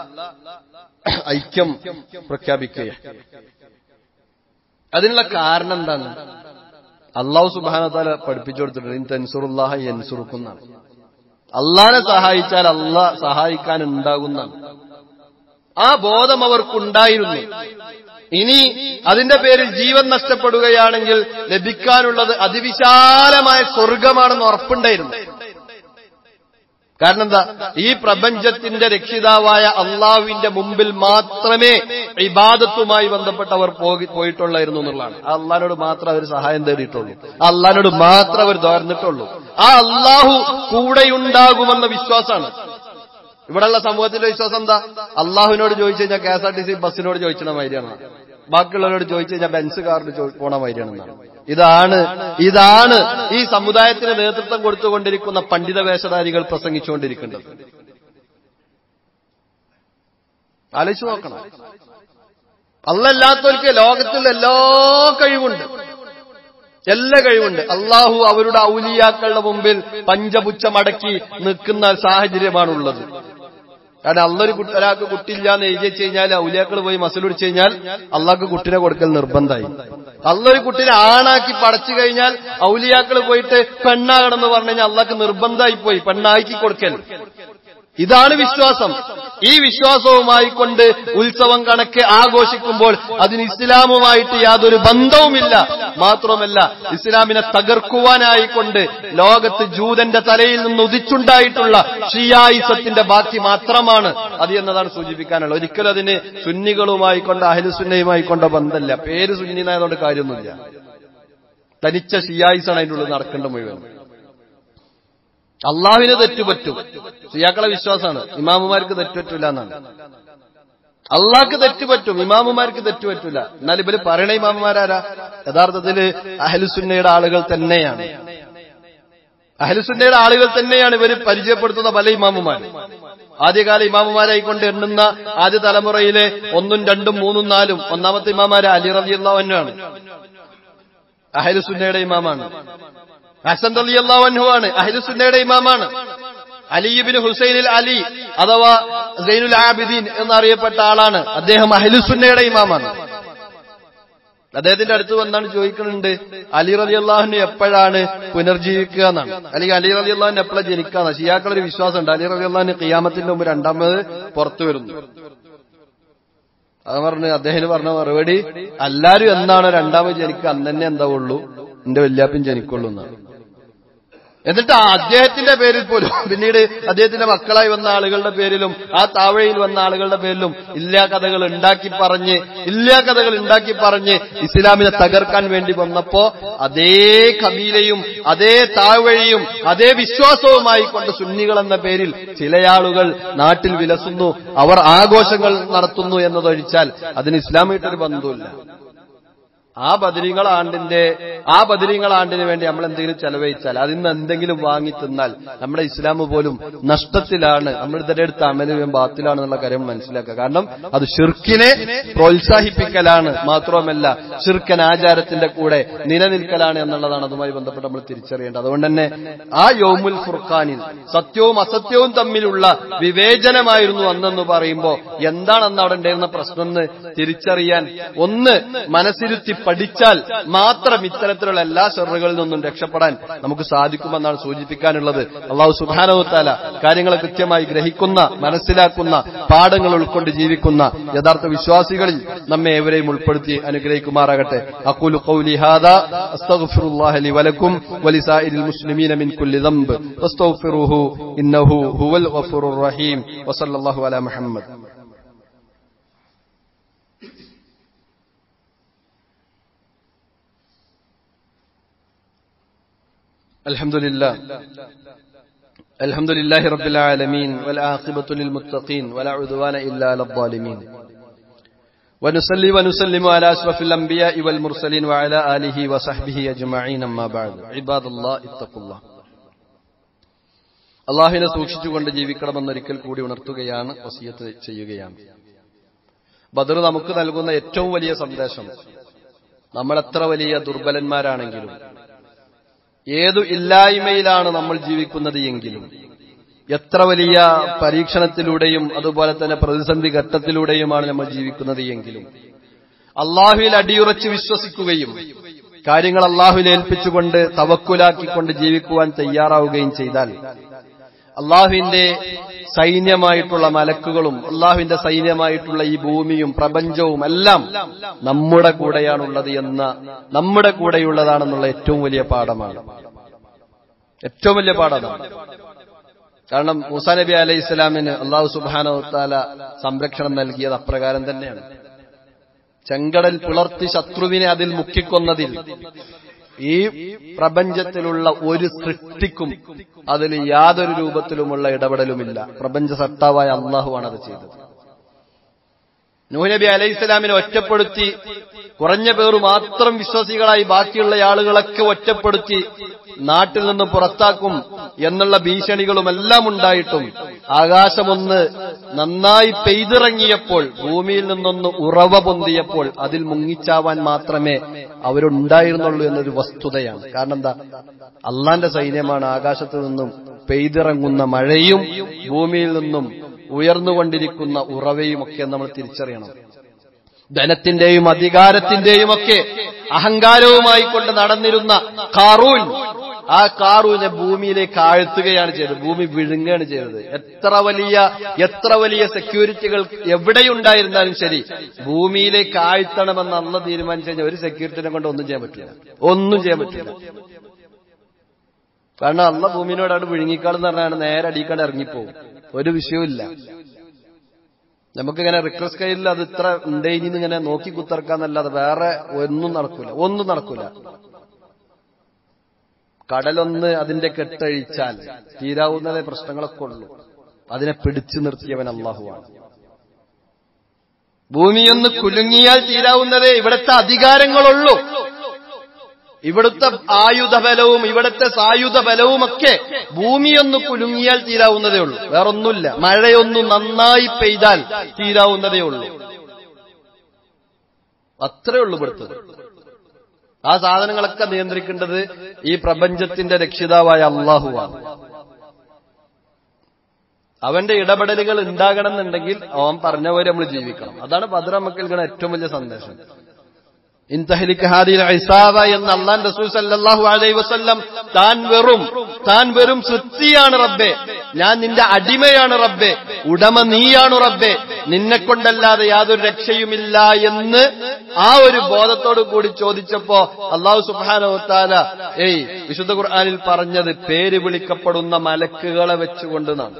ഐക്യം പ്രഖ്യാപിക്കുക. അതിനുള്ള കാരണം എന്താണ്? അള്ളാഹു സുബ്ഹാനഹു വ തആല പഠിപ്പിച്ചു കൊടുത്തിട്ടുണ്ട്, ഇൻ തൻസുറുല്ലാഹ യൻസുറുക്കും. അള്ളാഹനെ സഹായിച്ചാൽ അള്ളാഹ് സഹായിക്കാൻ ഉണ്ടാകുന്നതാണ്. ആ ബോധം അവർക്കുണ്ടായിരുന്നു. ഇനി അതിന്റെ പേരിൽ ജീവൻ നഷ്ടപ്പെടുകയാണെങ്കിൽ ലഭിക്കാനുള്ളത് അതിവിശാലമായ സ്വർഗമാണെന്ന് ഉറപ്പുണ്ടായിരുന്നു. കാരണം എന്താ? ഈ പ്രപഞ്ചത്തിന്റെ രക്ഷിതാവായ അള്ളാഹുവിന്റെ മുമ്പിൽ മാത്രമേ ഇബാദത്തുമായി ബന്ധപ്പെട്ടവർ പോയിട്ടുള്ളായിരുന്നു എന്നുള്ളതാണ്. ആ അള്ളാഹിനോട് മാത്രം അവർ സഹായം തേടിയിട്ടുള്ളൂ, ആ അള്ളാഹിനോട് മാത്രം അവർ ദ്വാർന്നിട്ടുള്ളൂ. ആ അള്ളാഹു കൂടെയുണ്ടാകുമെന്ന വിശ്വാസമാണ്. ഇവിടെയുള്ള സമൂഹത്തിന്റെ വിശ്വാസം എന്താ? അള്ളാഹുവിനോട് ചോദിച്ചു കഴിഞ്ഞാൽ K S R T C ബസ്സിനോട് ചോദിച്ചണ മാതിരിയാണ്, ബാക്കിയുള്ളവരോട് ചോദിച്ചു കഴിഞ്ഞാൽ ബെൻസ് കാറിന് പോണ മാതിരിയാണെന്നാണ്. ഇതാണ് ഇതാണ് ഈ സമുദായത്തിന് നേതൃത്വം കൊടുത്തുകൊണ്ടിരിക്കുന്ന പണ്ഡിത വേഷധാരികൾ പ്രസംഗിച്ചുകൊണ്ടിരിക്കേണ്ടത്. ആലോചിച്ചു നോക്കണം. അല്ലാത്തവർക്ക് ലോകത്തിൽ എല്ലാ കഴിവുണ്ട്, എല്ലാ കഴിവുണ്ട്. അള്ളാഹു അവരുടെ ഔലിയാക്കളുടെ മുമ്പിൽ പഞ്ചപുച്ഛമടക്കി നിൽക്കുന്ന സാഹചര്യമാണുള്ളത്. കാരണം അള്ളൊരു ഒരാൾക്ക് കുട്ടിയില്ല എന്ന് എഴുതി വെച്ച് കഴിഞ്ഞാൽ ഔലിയാക്കൾ പോയി മസൽ പിടിച്ചു കഴിഞ്ഞാൽ അള്ളാഹ്ക്ക് കുട്ടിനെ കൊടുക്കൽ നിർബന്ധമായി. അള്ളൊരു കുട്ടിനെ ആണാക്കി പടച്ചു കഴിഞ്ഞാൽ ഔലിയാക്കൾ പോയിട്ട് പെണ്ണാകണമെന്ന് പറഞ്ഞു കഴിഞ്ഞാൽ അള്ളാഹ്ക്ക് നിർബന്ധമായി പോയി പെണ്ണാക്കി കൊടുക്കൽ. ഇതാണ് വിശ്വാസം. ഈ വിശ്വാസവുമായി കൊണ്ട് ഉത്സവം കണക്ക് ആഘോഷിക്കുമ്പോൾ അതിന് ഇസ്ലാമുമായിട്ട് യാതൊരു ബന്ധവുമില്ല. മാത്രമല്ല, ഇസ്ലാമിനെ തകർക്കുവാനായിക്കൊണ്ട് ലോകത്ത് ജൂതന്റെ തലയിൽ നിന്ന് ഉദിച്ചുണ്ടായിട്ടുള്ള ഷിയായിസത്തിന്റെ ബാക്കി മാത്രമാണ് അത് എന്നതാണ് സൂചിപ്പിക്കാനുള്ളത്. ഒരിക്കലും അതിന് സുന്നികളുമായി കൊണ്ട് അഹ്ലുസുന്നയുമായി കൊണ്ട ബന്ധമില്ല. പേര് സുന്നിനായതുകൊണ്ട് കാര്യമൊന്നുമില്ല. തനിച്ച ഷിയായിസാണ് അതിൻ്റെ ഉള്ളിൽ നടക്കേണ്ട മുഴുവൻ. അള്ളാഹുവിന് തെറ്റുപറ്റും, ഷിയാക്കളെ വിശ്വാസമാണ്. ഇമാമുമാർക്ക് തെറ്റുപറ്റില്ല എന്നാണ്. അള്ളാഹ്ക്ക് തെറ്റുപറ്റും, ഇമാമുമാർക്ക് തെറ്റുപറ്റില്ല. എന്നാൽ ഇവര് പറയണ ഇമാമുമാരാരാ? യഥാർത്ഥത്തില് അഹ്ലുസുന്നയുടെ ആളുകൾ തന്നെയാണ്. അഹ്ലുസുന്നയുടെ ആളുകൾ തന്നെയാണ് ഇവര് പരിചയപ്പെടുത്തുന്ന പല ഇമാമുമാരും. ആദ്യകാല ഇമാമുമാരായിക്കൊണ്ട് എണ്ണുന്ന ആദ്യ തലമുറയിലെ ഒന്നും രണ്ടും മൂന്നും നാലും ഒന്നാമത്തെ ഇമാമാര് അലി റളിയല്ലാഹു അൻഹു ആണ്, അഹ്ലുസുന്നയുടെ ഇമാമാണ്. ഹസൻ റളിയല്ലാഹു അൻഹു ആണ്, അഹ്ലുസുന്നയുടെ ഇമാമാണ്. അലി ഇബ്നു ഹുസൈനിൽ അലി അഥവാ സൈനുൽ ആബിദീൻ എന്നറിയപ്പെട്ട ആളാണ്. അദ്ദേഹം അഹ്ലുസുന്നയുടെ ഇമാമാണ്. അദ്ദേഹത്തിന്റെ അടുത്ത് വന്നാണ് ചോദിക്കുന്നുണ്ട്, അലി റളിയല്ലാഹു അൻഹു എപ്പോഴാണ് പുനർജീവിക്കുക എന്നാണ്. അല്ലെങ്കിൽ അലി റളിയല്ലാഹു അൻഹു എപ്പോഴാണ് ജനിക്കാന്ന്. ഷിയാക്കളൊരു വിശ്വാസമുണ്ട്, അലി റളിയല്ലാഹു അൻഹു ഖിയാമത്തിന്റെ മുമ്പ് രണ്ടാമത് പുറത്തു വരുന്നു. അത് പറഞ്ഞ് അദ്ദേഹം പറഞ്ഞ മറുപടി, എല്ലാരും എന്നാണ് രണ്ടാമത് ജനിക്കുക അന്ന് തന്നെ എന്താവുള്ളൂ, എന്റെ വല്യാപ്പൻ ജനിക്കുള്ളൂ എന്നാണ്. എന്നിട്ട് അദ്ദേഹത്തിന്റെ പേരിൽ പോലും പിന്നീട് അദ്ദേഹത്തിന്റെ മക്കളായി വന്ന ആളുകളുടെ പേരിലും ആ താവഴയിൽ വന്ന ആളുകളുടെ പേരിലും ഇല്ലാ കഥകൾ ഉണ്ടാക്കി പറഞ്ഞ് ഇല്ലാ കഥകൾ ഉണ്ടാക്കി പറഞ്ഞ് ഇസ്ലാമിനെ തകർക്കാൻ വേണ്ടി വന്നപ്പോ അതേ കബീലയും അതേ താവഴിയും അതേ വിശ്വാസവുമായി കൊണ്ട് സുന്നികൾ എന്ന പേരിൽ ചിലയാളുകൾ നാട്ടിൽ വിലസുന്നു, അവർ ആഘോഷങ്ങൾ നടത്തുന്നു എന്നതൊഴിച്ചാൽ അതിന് ഇസ്ലാമായിട്ടൊരു ബന്ധമില്ല. ആ ബദരീങ്ങൾ ആണ്ടിന്റെ ആ ബദരീങ്ങൾ ആണ്ടിന് വേണ്ടി നമ്മൾ എന്തെങ്കിലും ചെലവഴിച്ചാൽ അതിൽ നിന്ന് എന്തെങ്കിലും വാങ്ങി തിന്നാൽ നമ്മുടെ ഇസ്ലാം പോലും നഷ്ടത്തിലാണ്, നമ്മൾ ഇതിന്റെ അടുത്ത് അമലും ബാത്തിലാണെന്നുള്ള കാര്യം മനസ്സിലാക്കുക. കാരണം അത് ഷിർക്കിനെ പ്രോത്സാഹിപ്പിക്കലാണ്, മാത്രവുമല്ല ഷിർക്കൻ ആചാരത്തിന്റെ കൂടെ നിലനിൽക്കലാണ് എന്നുള്ളതാണ് അതുമായി ബന്ധപ്പെട്ട് നമ്മൾ തിരിച്ചറിയേണ്ടത്. അതുകൊണ്ട് തന്നെ ആ യൗമുൽ ഫുർഖാനിൽ സത്യവും അസത്യവും തമ്മിലുള്ള വിവേചനമായിരുന്നു അന്നെന്ന് പറയുമ്പോൾ എന്താണെന്ന് അവിടെ ഉണ്ടായിരുന്ന പ്രശ്നം എന്ന് തിരിച്ചറിയാൻ ഒന്ന് മനസ്സിരുത്തി പഠിച്ചാൽ മാത്രം ഇത്തരത്തിലുള്ള എല്ലാ ഷർറുകളിൽ നിന്നും രക്ഷപ്പെടാൻ നമുക്ക് സാധിക്കുമെന്നാണ് സൂചിപ്പിക്കാനുള്ളത്. അല്ലാഹു സുബ്ഹാനഹു വ തആല കാര്യങ്ങളെ കൃത്യമായി ഗ്രഹിക്കുന്ന, മനസ്സിലാക്കുന്ന, പാഠങ്ങൾ ഉൾക്കൊണ്ട് ജീവിക്കുന്ന യഥാർത്ഥ വിശ്വാസികളിൽ നമ്മെ ഏവരെയും ഉൾപ്പെടുത്തി അനുഗ്രഹിക്കുമാറാകട്ടെ. അഖൂലു ഖൗലി ഹാദാ അസ്തഗ്ഫിറുല്ലാഹ ലി വലക്കും വലിസായിരിൽ മുസ്ലിമീന മിൻ കുല്ലി ദംബ് ഫസ്തഗ്ഫിറുഹു ഇന്നഹു ഹുവൽ ഗഫൂറുർ റഹീം വസല്ലല്ലാഹു അലാ മുഹമ്മദ്. الحمد لله الحمد لله رب العالمين والعاقبة للمتقين ولا عدوان إلا على الظالمين ونصلي ونسلم على أشرف الأنبياء والمرسلين وعلى آله وصحبه أجمعين أما بعد عباد الله اتقوا الله. അല്ലാഹുവിനെ സൂക്ഷിച്ചുകൊണ്ട് ജീവിക്കണമെന്നൊരിക്കൽ കൂടി ഉണർത്തുകയാണ്, വസിയത്ത് ചെയ്യുകയാണ്. ബദർ നമുക്ക് നൽകുന്ന ഏറ്റവും വലിയ സന്ദേശം, നമ്മൾ എത്ര വലിയ ദുർബലന്മാരാണെങ്കിലും ഏതു ഇല്ലായ്മയിലാണ് നമ്മൾ ജീവിക്കുന്നത് എങ്കിലും എത്ര വലിയ പരീക്ഷണത്തിലൂടെയും അതുപോലെ തന്നെ പ്രതിസന്ധി ഘട്ടത്തിലൂടെയുമാണ് നമ്മൾ ജീവിക്കുന്നത് എങ്കിലും അല്ലാഹുവിൽ അടിയുറച്ച് വിശ്വസിക്കുകയും കാര്യങ്ങൾ അല്ലാഹുവിൽ ഏൽപ്പിച്ചുകൊണ്ട് തവക്കുലാക്കിക്കൊണ്ട് ജീവിക്കുവാൻ തയ്യാറാവുകയും ചെയ്താൽ അല്ലാഹുവിന്റെ സൈന്യമായിട്ടുള്ള മലക്കുകളും അല്ലാഹുവിന്റെ സൈന്യമായിട്ടുള്ള ഈ ഭൂമിയും പ്രപഞ്ചവും എല്ലാം നമ്മുടെ കൂടെയാണുള്ളത് എന്ന, നമ്മുടെ കൂടെയുള്ളതാണെന്നുള്ള ഏറ്റവും വലിയ പാഠമാണ്, ഏറ്റവും വലിയ പാഠമാണ്. കാരണം മൂസാ നബി അലൈഹി ഇസ്ലാമിന് അല്ലാഹു സുബ്ഹാനഹു വ തആല സംരക്ഷണം നൽകിയത് അപ്രകാരം തന്നെയാണ്. ചെങ്കടൽ പിളർത്തി ശത്രുവിനെ അതിൽ മുക്കിക്കൊന്നതിൽ ഈ പ്രപഞ്ചത്തിലുള്ള ഒരു സൃഷ്ടിക്കും അതിൽ യാതൊരു രൂപത്തിലുമുള്ള ഇടപെടലുമില്ല. പ്രപഞ്ച സത്താവായ അല്ലാഹുവാണ് അത് ചെയ്തത്. നൂഹ് നബി അലൈഹി സ്വലാമിനെ ഒറ്റപ്പെടുത്തി കുറഞ്ഞ പേർ മാത്രം വിശ്വാസികളായി ബാക്കിയുള്ള ആളുകളൊക്കെ ഒറ്റപ്പെടുത്തി നാട്ടിൽ നിന്ന് പുറത്താക്കും എന്നുള്ള ഭീഷണികളുമെല്ലാം ഉണ്ടായിട്ടും ആകാശമൊന്ന് നന്നായി പെയ്തിറങ്ങിയപ്പോൾ, ഭൂമിയിൽ നിന്നൊന്ന് ഉറവ പൊന്തിയപ്പോൾ അതിൽ മുങ്ങിച്ചാവാൻ മാത്രമേ അവരുണ്ടായിരുന്നുള്ളൂ എന്നൊരു വസ്തുതയാണ്. കാരണം എന്താ? അള്ളാന്റെ സൈന്യമാണ് ആകാശത്തു നിന്നും പെയ്തിറങ്ങുന്ന മഴയും ഭൂമിയിൽ നിന്നും ഉയർന്നുകൊണ്ടിരിക്കുന്ന ഉറവയും ഒക്കെ നമ്മൾ തിരിച്ചറിയണം. ധനത്തിന്റെയും അധികാരത്തിന്റെയും ഒക്കെ അഹങ്കാരവുമായി കൊണ്ട് നടന്നിരുന്ന ഖാറൂൻ, ആ ഖാറൂനെ ഭൂമിയിലേക്ക് ആഴ്ത്തുകയാണ് ചെയ്തത്, ഭൂമി വിഴുങ്ങുകയാണ് ചെയ്തത്. എത്ര വലിയ എത്ര വലിയ സെക്യൂരിറ്റികൾ എവിടെയുണ്ടായിരുന്നാലും ശരി, ഭൂമിയിലേക്ക് ആഴ്ത്തണമെന്ന് അന്ന് തീരുമാനിച്ചു കഴിഞ്ഞാൽ ഒരു സെക്യൂരിറ്റിനെ കൊണ്ട് ഒന്നും ചെയ്യാൻ പറ്റില്ല, ഒന്നും ചെയ്യാൻ പറ്റില്ല. കാരണം അള്ള ഭൂമിനോടാണ് വിഴുങ്ങിക്കാളെന്ന് പറഞ്ഞാണ് നേരെ അടിക്കാണ്ട് ഇറങ്ങിപ്പോവും, ഒരു വിഷയവുമില്ല. നമുക്കിങ്ങനെ റിക്വസ്റ്റ് കയ്യിൽ അത് ഇത്ര ഉണ്ടേനിന്ന് ഇങ്ങനെ നോക്കി കുത്തിറക്കാന്നല്ലാതെ വേറെ ഒന്നും നടക്കൂല, ഒന്നും നടക്കൂല. കടലൊന്ന് അതിന്റെ കെട്ടഴിച്ചാൽ തീരാവുന്നതേ പ്രശ്നങ്ങളൊക്കെ ഉള്ളൂ. അതിനെ പിടിച്ചു നിർത്തിയവൻ അല്ലാഹുവാണ്. ഭൂമിയൊന്ന് കുലുങ്ങിയാൽ തീരാവുന്നതേ ഇവിടുത്തെ അധികാരങ്ങളുള്ളൂ. ഇവിടുത്തെ ആയുധബലവും ഇവിടുത്തെ സായുധ ബലവുമൊക്കെ ഭൂമിയൊന്ന് കുലുങ്ങിയാൽ തീരാവുന്നതേ ഉള്ളൂ, വേറൊന്നുമില്ല. മഴയൊന്നു നന്നായി പെയ്താൽ തീരാവുന്നതേ ഉള്ളൂ, അത്രേ ഉള്ളൂ ഇവിടുത്തത്. ആ സാധനങ്ങളൊക്കെ നിയന്ത്രിക്കേണ്ടത് ഈ പ്രപഞ്ചത്തിന്റെ രക്ഷിതാവായ അല്ലാഹുവാണ്. അവന്റെ ഇടപെടലുകൾ ഉണ്ടാകണമെന്നുണ്ടെങ്കിൽ അവൻ പറഞ്ഞ പോലെ നമ്മൾ ജീവിക്കണം. അതാണ് ബദർ നമുക്ക് നൽകുന്ന ഏറ്റവും വലിയ സന്ദേശം. ഇൻതഹ്ലിക ഹാദിൽ ഇസാബ എന്ന അല്ലാഹുവിന്റെ റസൂൽ സല്ലല്ലാഹു അലൈഹി വസല്ലം താൻ വെറും താൻ വെറും സൃഷ്ടിയാണ് റബ്ബേ, ഞാൻ നിന്റെ അടിമയാണ് റബ്ബേ, ഉടമ നീയാണ് റബ്ബേ, നിന്നെ കൊണ്ടല്ലാതെ യാതൊരു രക്ഷയുമില്ല എന്ന് ആ ഒരു ബോധത്തോടു കൂടി ചോദിച്ചപ്പോ അല്ലാഹു സുബ്ഹാനഹു വ തആല ഏയ് വിശുദ്ധ ഖുർആനിൽ പറഞ്ഞത് പേര് വിളിക്കപ്പെടുന്ന മലക്കുകളെ വെച്ചുകൊണ്ടെന്നാണ്.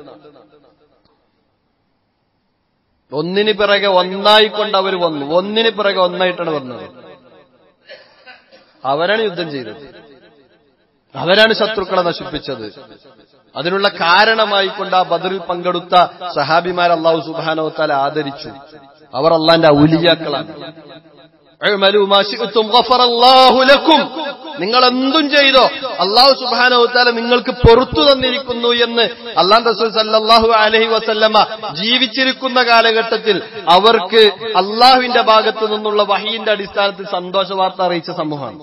ഒന്നിന് പിറകെ ഒന്നായിക്കൊണ്ട് അവർ വന്നു, ഒന്നിന് പിറകെ ഒന്നായിട്ടാണ് വന്നത്. അവരാണ് യുദ്ധം ചെയ്തത്, അവരാണ് ശത്രുക്കളെ നശിപ്പിച്ചത്. അതിനുള്ള കാരണമായിക്കൊണ്ട് ആ ബദറിൽ പങ്കെടുത്ത സഹാബിമാർ അല്ലാഹു സുബ്ഹാനഹു വ തആല ആദരിച്ചു. അവർ അല്ലാഹുവിന്റെ ഔലിയാക്കളാണ്. അഅ്മലു മാ ശിഅ്തും ഗഫറല്ലാഹു ലക്കും, നിങ്ങൾ എന്തും ചെയ്തോ അല്ലാഹു സുബ്ഹാനഹു വ തആല നിങ്ങൾക്ക് പൊറുത്തു തന്നിരിക്കുന്നു എന്ന് അല്ലാഹു റസൂൽ സല്ലല്ലാഹു അലൈഹി വസല്ലമ ജീവിച്ചിരിക്കുന്ന കാലഘട്ടത്തിൽ അവർക്ക് അല്ലാഹുവിന്റെ ഭാഗത്തു നിന്നുള്ള വഹയിന്റെ അടിസ്ഥാനത്തിൽ സന്തോഷ വാർത്ത അറിയിച്ച സമൂഹമാണ്.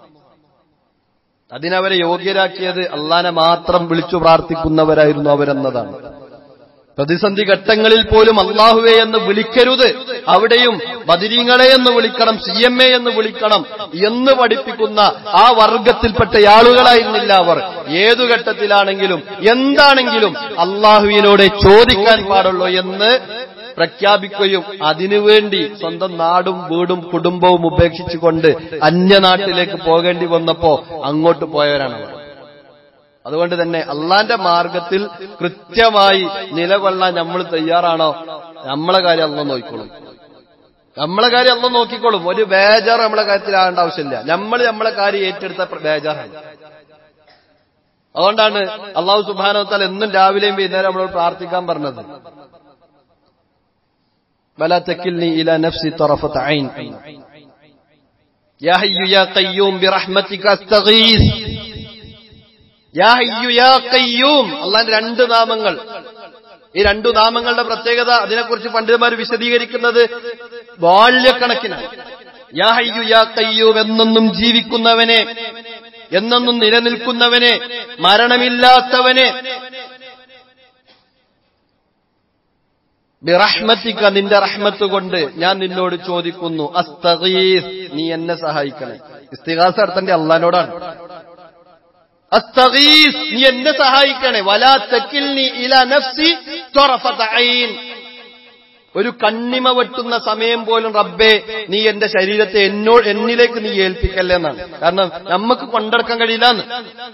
അതിനവരെ യോഗ്യരാക്കിയത് അല്ലാഹനെ മാത്രം വിളിച്ചു പ്രാർത്ഥിക്കുന്നവരായിരുന്നു അവരെന്നതാണ്. പ്രതിസന്ധി ഘട്ടങ്ങളിൽ പോലും അല്ലാഹുവേ എന്ന് വിളിക്കരുത്, അവിടെയും ബദരീങ്ങളെ എന്ന് വിളിക്കണം, സി എം എ എന്ന് വിളിക്കണം എന്ന് പഠിപ്പിക്കുന്ന ആ വർഗത്തിൽപ്പെട്ട ആളുകളായിരുന്നില്ല അവർ. ഏതു ഘട്ടത്തിലാണെങ്കിലും എന്താണെങ്കിലും അല്ലാഹുവിനോട് ചോദിക്കാൻ പാടുള്ളൂ എന്ന് പ്രഖ്യാപിക്കുകയും അതിനുവേണ്ടി സ്വന്തം നാടും വീടും കുടുംബവും ഉപേക്ഷിച്ചുകൊണ്ട് അന്യനാട്ടിലേക്ക് പോകേണ്ടി വന്നപ്പോ അങ്ങോട്ട് പോയവരാണ് അവർ. അതുകൊണ്ട് തന്നെ അള്ളാന്റെ മാർഗത്തിൽ കൃത്യമായി നിലകൊള്ളാൻ നമ്മൾ തയ്യാറാണോ? നമ്മളെ കാര്യം അള്ളാഹ് നോക്കിക്കോളും. നമ്മളെ കാര്യം അള്ളാഹ് നോക്കിക്കോളും. ഒരു ബേജാർ നമ്മളെ കാര്യത്തിലാകേണ്ട ആവശ്യമില്ല. നമ്മൾ നമ്മളെ കാര്യം ഏറ്റെടുത്ത ബേജാറാണ്. അതുകൊണ്ടാണ് അള്ളാഹു സുബ്ഹാനഹു വ തആല എന്നും രാവിലെയും വൈകുന്നേരം നമ്മളോട് പ്രാർത്ഥിക്കാൻ പറഞ്ഞത്. വലാ തകിൽനി ഇലാ നഫ്സി തറഫത ഐൻ യാ ഹയ്യു യാ ഖയ്യൂം ബിറഹ്മതിക അസ്തഗീസ്. യാ ഹയ്യു യാ ഖയ്യൂം, അല്ലാഹുവിന്റെ രണ്ട് നാമങ്ങൾ. ഈ രണ്ടു നാമങ്ങളുടെ പ്രത്യേകത അതിനെക്കുറിച്ച് പണ്ഡിതന്മാർ വിശദീകരിക്കുന്നത് ബാല്യക്കണക്കിനാണ്. യാ ഹയ്യു യാ ഖയ്യൂം, എന്നെന്നും ജീവിക്കുന്നവനെ, എന്നെന്നും നിലനിൽക്കുന്നവനെ, മരണമില്ലാത്തവനെ, ബിറഹ്മതിക, നിന്റെ റഹ്മത്ത് കൊണ്ട് ഞാൻ നിന്നോട് ചോദിക്കുന്നു, അസ്തഗീസ്, നീ എന്നെ സഹായിക്കണേ. ഇസ്തിഗാസ നടത്തേണ്ട അല്ലാഹുവിനോടാണ്. അസ്തഗീസ്, നീ എന്നെ സഹായിക്കണേ. വലാ തകിൽനി ഇലാ നഫ്സി തറഫത ഐൻ, ഒരു കണ്ണിമ വെട്ടുന്ന സമയം പോലും റബ്ബേ നീ എന്റെ ശരീരത്തെ എന്നോട് എന്നിലേക്ക് നീ ഏൽപ്പിക്കല്ലേ എന്നാണ്. കാരണം നമുക്ക് കൊണ്ടെടുക്കാൻ കഴിയില്ലാന്ന്.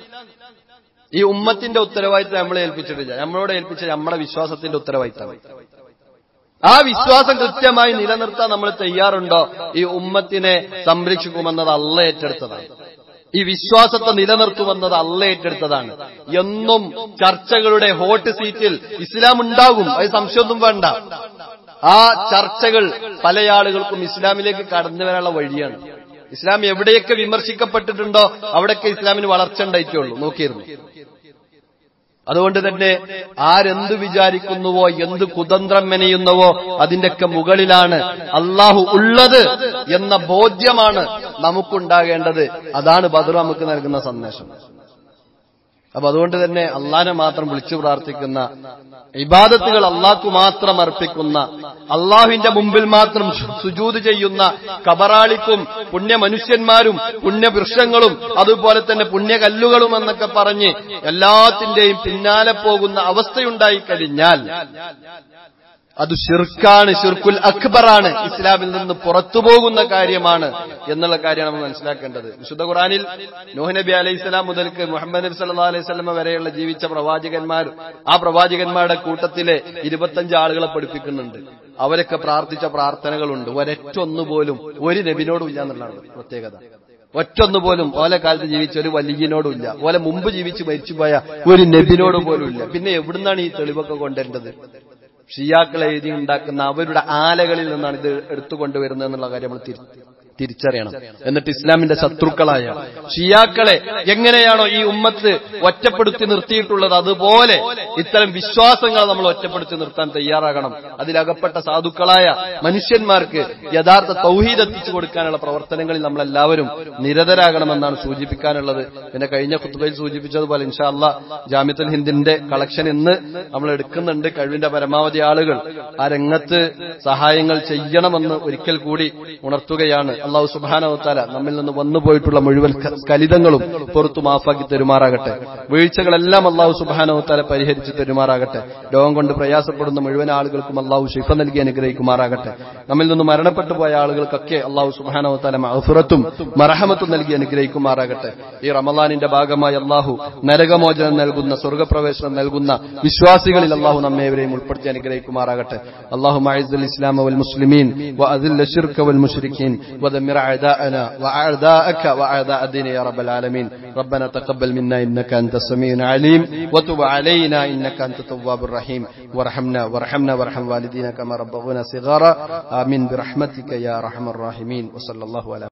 ഈ ഉമ്മത്തിന്റെ ഉത്തരവാദിത്തം നമ്മളെ ഏൽപ്പിച്ചിട്ടില്ല. നമ്മളോട് ഏൽപ്പിച്ച നമ്മുടെ വിശ്വാസത്തിന്റെ ഉത്തരവാദിത്തമാണ്. ആ വിശ്വാസം കൃത്യമായി നിലനിർത്താൻ നമ്മൾ തയ്യാറുണ്ടോ? ഈ ഉമ്മത്തിനെ സംരക്ഷിക്കുമെന്നത് അള്ളാഹ് ഏറ്റെടുത്തതാണ്. ഈ വിശ്വാസത്തെ നിലനിർത്തുമെന്നത് അള്ളാഹ് ഏറ്റെടുത്തതാണ്. എന്നും ചർച്ചകളുടെ ഹോട്ട് സീറ്റിൽ ഇസ്ലാം ഉണ്ടാകും, അത് സംശയമൊന്നും വേണ്ട. ആ ചർച്ചകൾ പല ആളുകൾക്കും ഇസ്ലാമിലേക്ക് കടന്നു വരാനുള്ള വഴിയാണ്. ഇസ്ലാം എവിടെയൊക്കെ വിമർശിക്കപ്പെട്ടിട്ടുണ്ടോ അവിടെയൊക്കെ ഇസ്ലാമിന് വളർച്ച ഉണ്ടായിട്ടുള്ളൂ. നോക്കിയിരുന്നു. അതുകൊണ്ട് തന്നെ ആരെന്ത് വിചാരിക്കുന്നുവോ, എന്ത് കുതന്ത്രം മെനയുന്നുവോ അതിന്റെയൊക്കെ മുകളിലാണ് അള്ളാഹു ഉള്ളത് എന്ന ബോധ്യമാണ് നമുക്കുണ്ടാകേണ്ടത്. അതാണ് ബദർ നമുക്ക് നൽകുന്ന സന്ദേശം. അപ്പൊ അതുകൊണ്ട് തന്നെ അള്ളാഹനെ മാത്രം വിളിച്ചു പ്രാർത്ഥിക്കുന്ന, ഇബാദത്തുകൾ അള്ളാഹ്ക്കു മാത്രം അർപ്പിക്കുന്ന, അള്ളാഹുവിന്റെ മുമ്പിൽ മാത്രം സുജൂദ് ചെയ്യുന്ന കബറാളിക്കും പുണ്യ മനുഷ്യന്മാരും പുണ്യവൃക്ഷങ്ങളും അതുപോലെ തന്നെ പുണ്യകല്ലുകളും എന്നൊക്കെ പറഞ്ഞ് എല്ലാത്തിന്റെയും പിന്നാലെ പോകുന്ന അവസ്ഥയുണ്ടായി കഴിഞ്ഞാൽ അത് ശിർക്കാണ്, ശിർക്കുൽ അക്ബറാണ്, ഇസ്ലാമിൽ നിന്ന് പുറത്തു പോകുന്ന കാര്യമാണ് എന്നുള്ള കാര്യമാണ് നമ്മൾ മനസ്സിലാക്കേണ്ടത്. വിശുദ്ധ ഖുർആനിൽ നൂഹ് നബി അലൈഹിസ്സലാം മുതൽക്ക് മുഹമ്മദ് നബി സല്ലല്ലാഹു അലൈഹി വസല്ലം വരെയുള്ള ജീവിച്ച പ്രവാചകന്മാർ, ആ പ്രവാചകന്മാരുടെ കൂട്ടത്തിലെ ഇരുപത്തഞ്ച് ആളുകളെ പഠിപ്പിക്കുന്നുണ്ട്. അവരൊക്കെ പ്രാർത്ഥിച്ച പ്രാർത്ഥനകളുണ്ട്. ഒരൊറ്റൊന്നുപോലും ഒരു നബിനോടും ഇല്ല എന്നുള്ളതാണ് പ്രത്യേകത. ഒറ്റൊന്നുപോലും ഓലെ കാലത്ത് ജീവിച്ച ഒരു വലിയനോടും ഇല്ല. ഓലെ മുമ്പ് ജീവിച്ച് മരിച്ചുപോയ ഒരു നബിനോട് പോലും ഇല്ല. പിന്നെ എവിടുന്നാണ് ഈ തെളിവൊക്കെ കൊണ്ടുവരേണ്ടത്? ഷിയാക്കൾ എഴുതി ഉണ്ടാക്കുന്ന അവരുടെ ആലകളിൽ നിന്നാണ് ഇത് എടുത്തുകൊണ്ടുവരുന്നത് എന്നുള്ള കാര്യം നമ്മൾ തിരിച്ചറിയണം. എന്നിട്ട് ഇസ്ലാമിന്റെ ശത്രുക്കളായ ഷിയാക്കളെ എങ്ങനെയാണോ ഈ ഉമ്മത്ത് ഒറ്റപ്പെടുത്തി നിർത്തിയിട്ടുള്ളത്, അതുപോലെ ഇത്തരം വിശ്വാസങ്ങളെ നമ്മൾ ഒറ്റപ്പെടുത്തി നിർത്താൻ തയ്യാറാകണം. അതിലകപ്പെട്ട സാധുക്കളായ മനുഷ്യന്മാർക്ക് യഥാർത്ഥ തൗഹീദ് എത്തിച്ചു കൊടുക്കാനുള്ള പ്രവർത്തനങ്ങളിൽ നമ്മളെല്ലാവരും നിരതരാകണമെന്നാണ് സൂചിപ്പിക്കാനുള്ളത്. പിന്നെ കഴിഞ്ഞ ഖുത്ബയിൽ സൂചിപ്പിച്ചതുപോലെ ഇൻഷാ അല്ലാഹ് ജാമിഅത്തുൽ ഹിന്ദിന്റെ കളക്ഷൻ ഇന്ന് നമ്മൾ എടുക്കുന്നുണ്ട്. കഴിവിന്റെ പരമാവധി ആളുകൾ ആ രംഗത്ത് സഹായങ്ങൾ ചെയ്യണമെന്ന് ഒരിക്കൽ കൂടി ഉണർത്തുകയാണ്. അല്ലാഹു സുബ്ഹാനഹു വ തആല നമ്മിൽ നിന്ന് വന്നുപോയിട്ടുള്ള മുഴുവൻ സ്ഖലിതങ്ങളും പുറത്തു മാഫാക്കി തരുമാറാകട്ടെ. വീഴ്ചകളെല്ലാം അല്ലാഹു സുബ്ഹാനഹു വ തആല പരിഹരിച്ചു തരുമാറാകട്ടെ. രോഗം കൊണ്ട് പ്രയാസപ്പെടുന്ന മുഴുവൻ ആളുകൾക്കും അല്ലാഹു ശിഫ നൽകി അനുഗ്രഹിക്കുമാറാകട്ടെ. നമ്മിൽ നിന്ന് മരണപ്പെട്ടു പോയ ആളുകൾക്കൊക്കെ അല്ലാഹു സുബ്ഹാനഹു വ തആല മഗ്ഫിറത്തും മർഹമത്തും നൽകി അനുഗ്രഹിക്കുമാറാകട്ടെ. ഈ റമളാനിന്റെ ഭാഗമായി അല്ലാഹു നരകമോചനം നൽകുന്ന, സ്വർഗ്ഗപ്രവേശനം നൽകുന്ന വിശ്വാസികളിൽ അല്ലാഹു നമ്മേവരെയും ഉൾപ്പെടുത്തി അനുഗ്രഹിക്കുമാറാകട്ടെ. അല്ലാഹുമ്മ അഇസ്സുൽ ഇസ്ലാമ വൽ മുസ്ലിമീൻ വഅദില്ല ശിർക വൽ മുശ്രിക്കീൻ ودمر أعداءنا وأعداءك وأعداء الدين يا رب العالمين. ربنا تقبل منا إنك أنت السميع العليم وتب علينا إنك أنت التواب الرحيم وارحمنا وارحمنا وارحم والدينا كما ربونا صغارا. آمين برحمتك يا أرحم الراحمين. وصلى الله على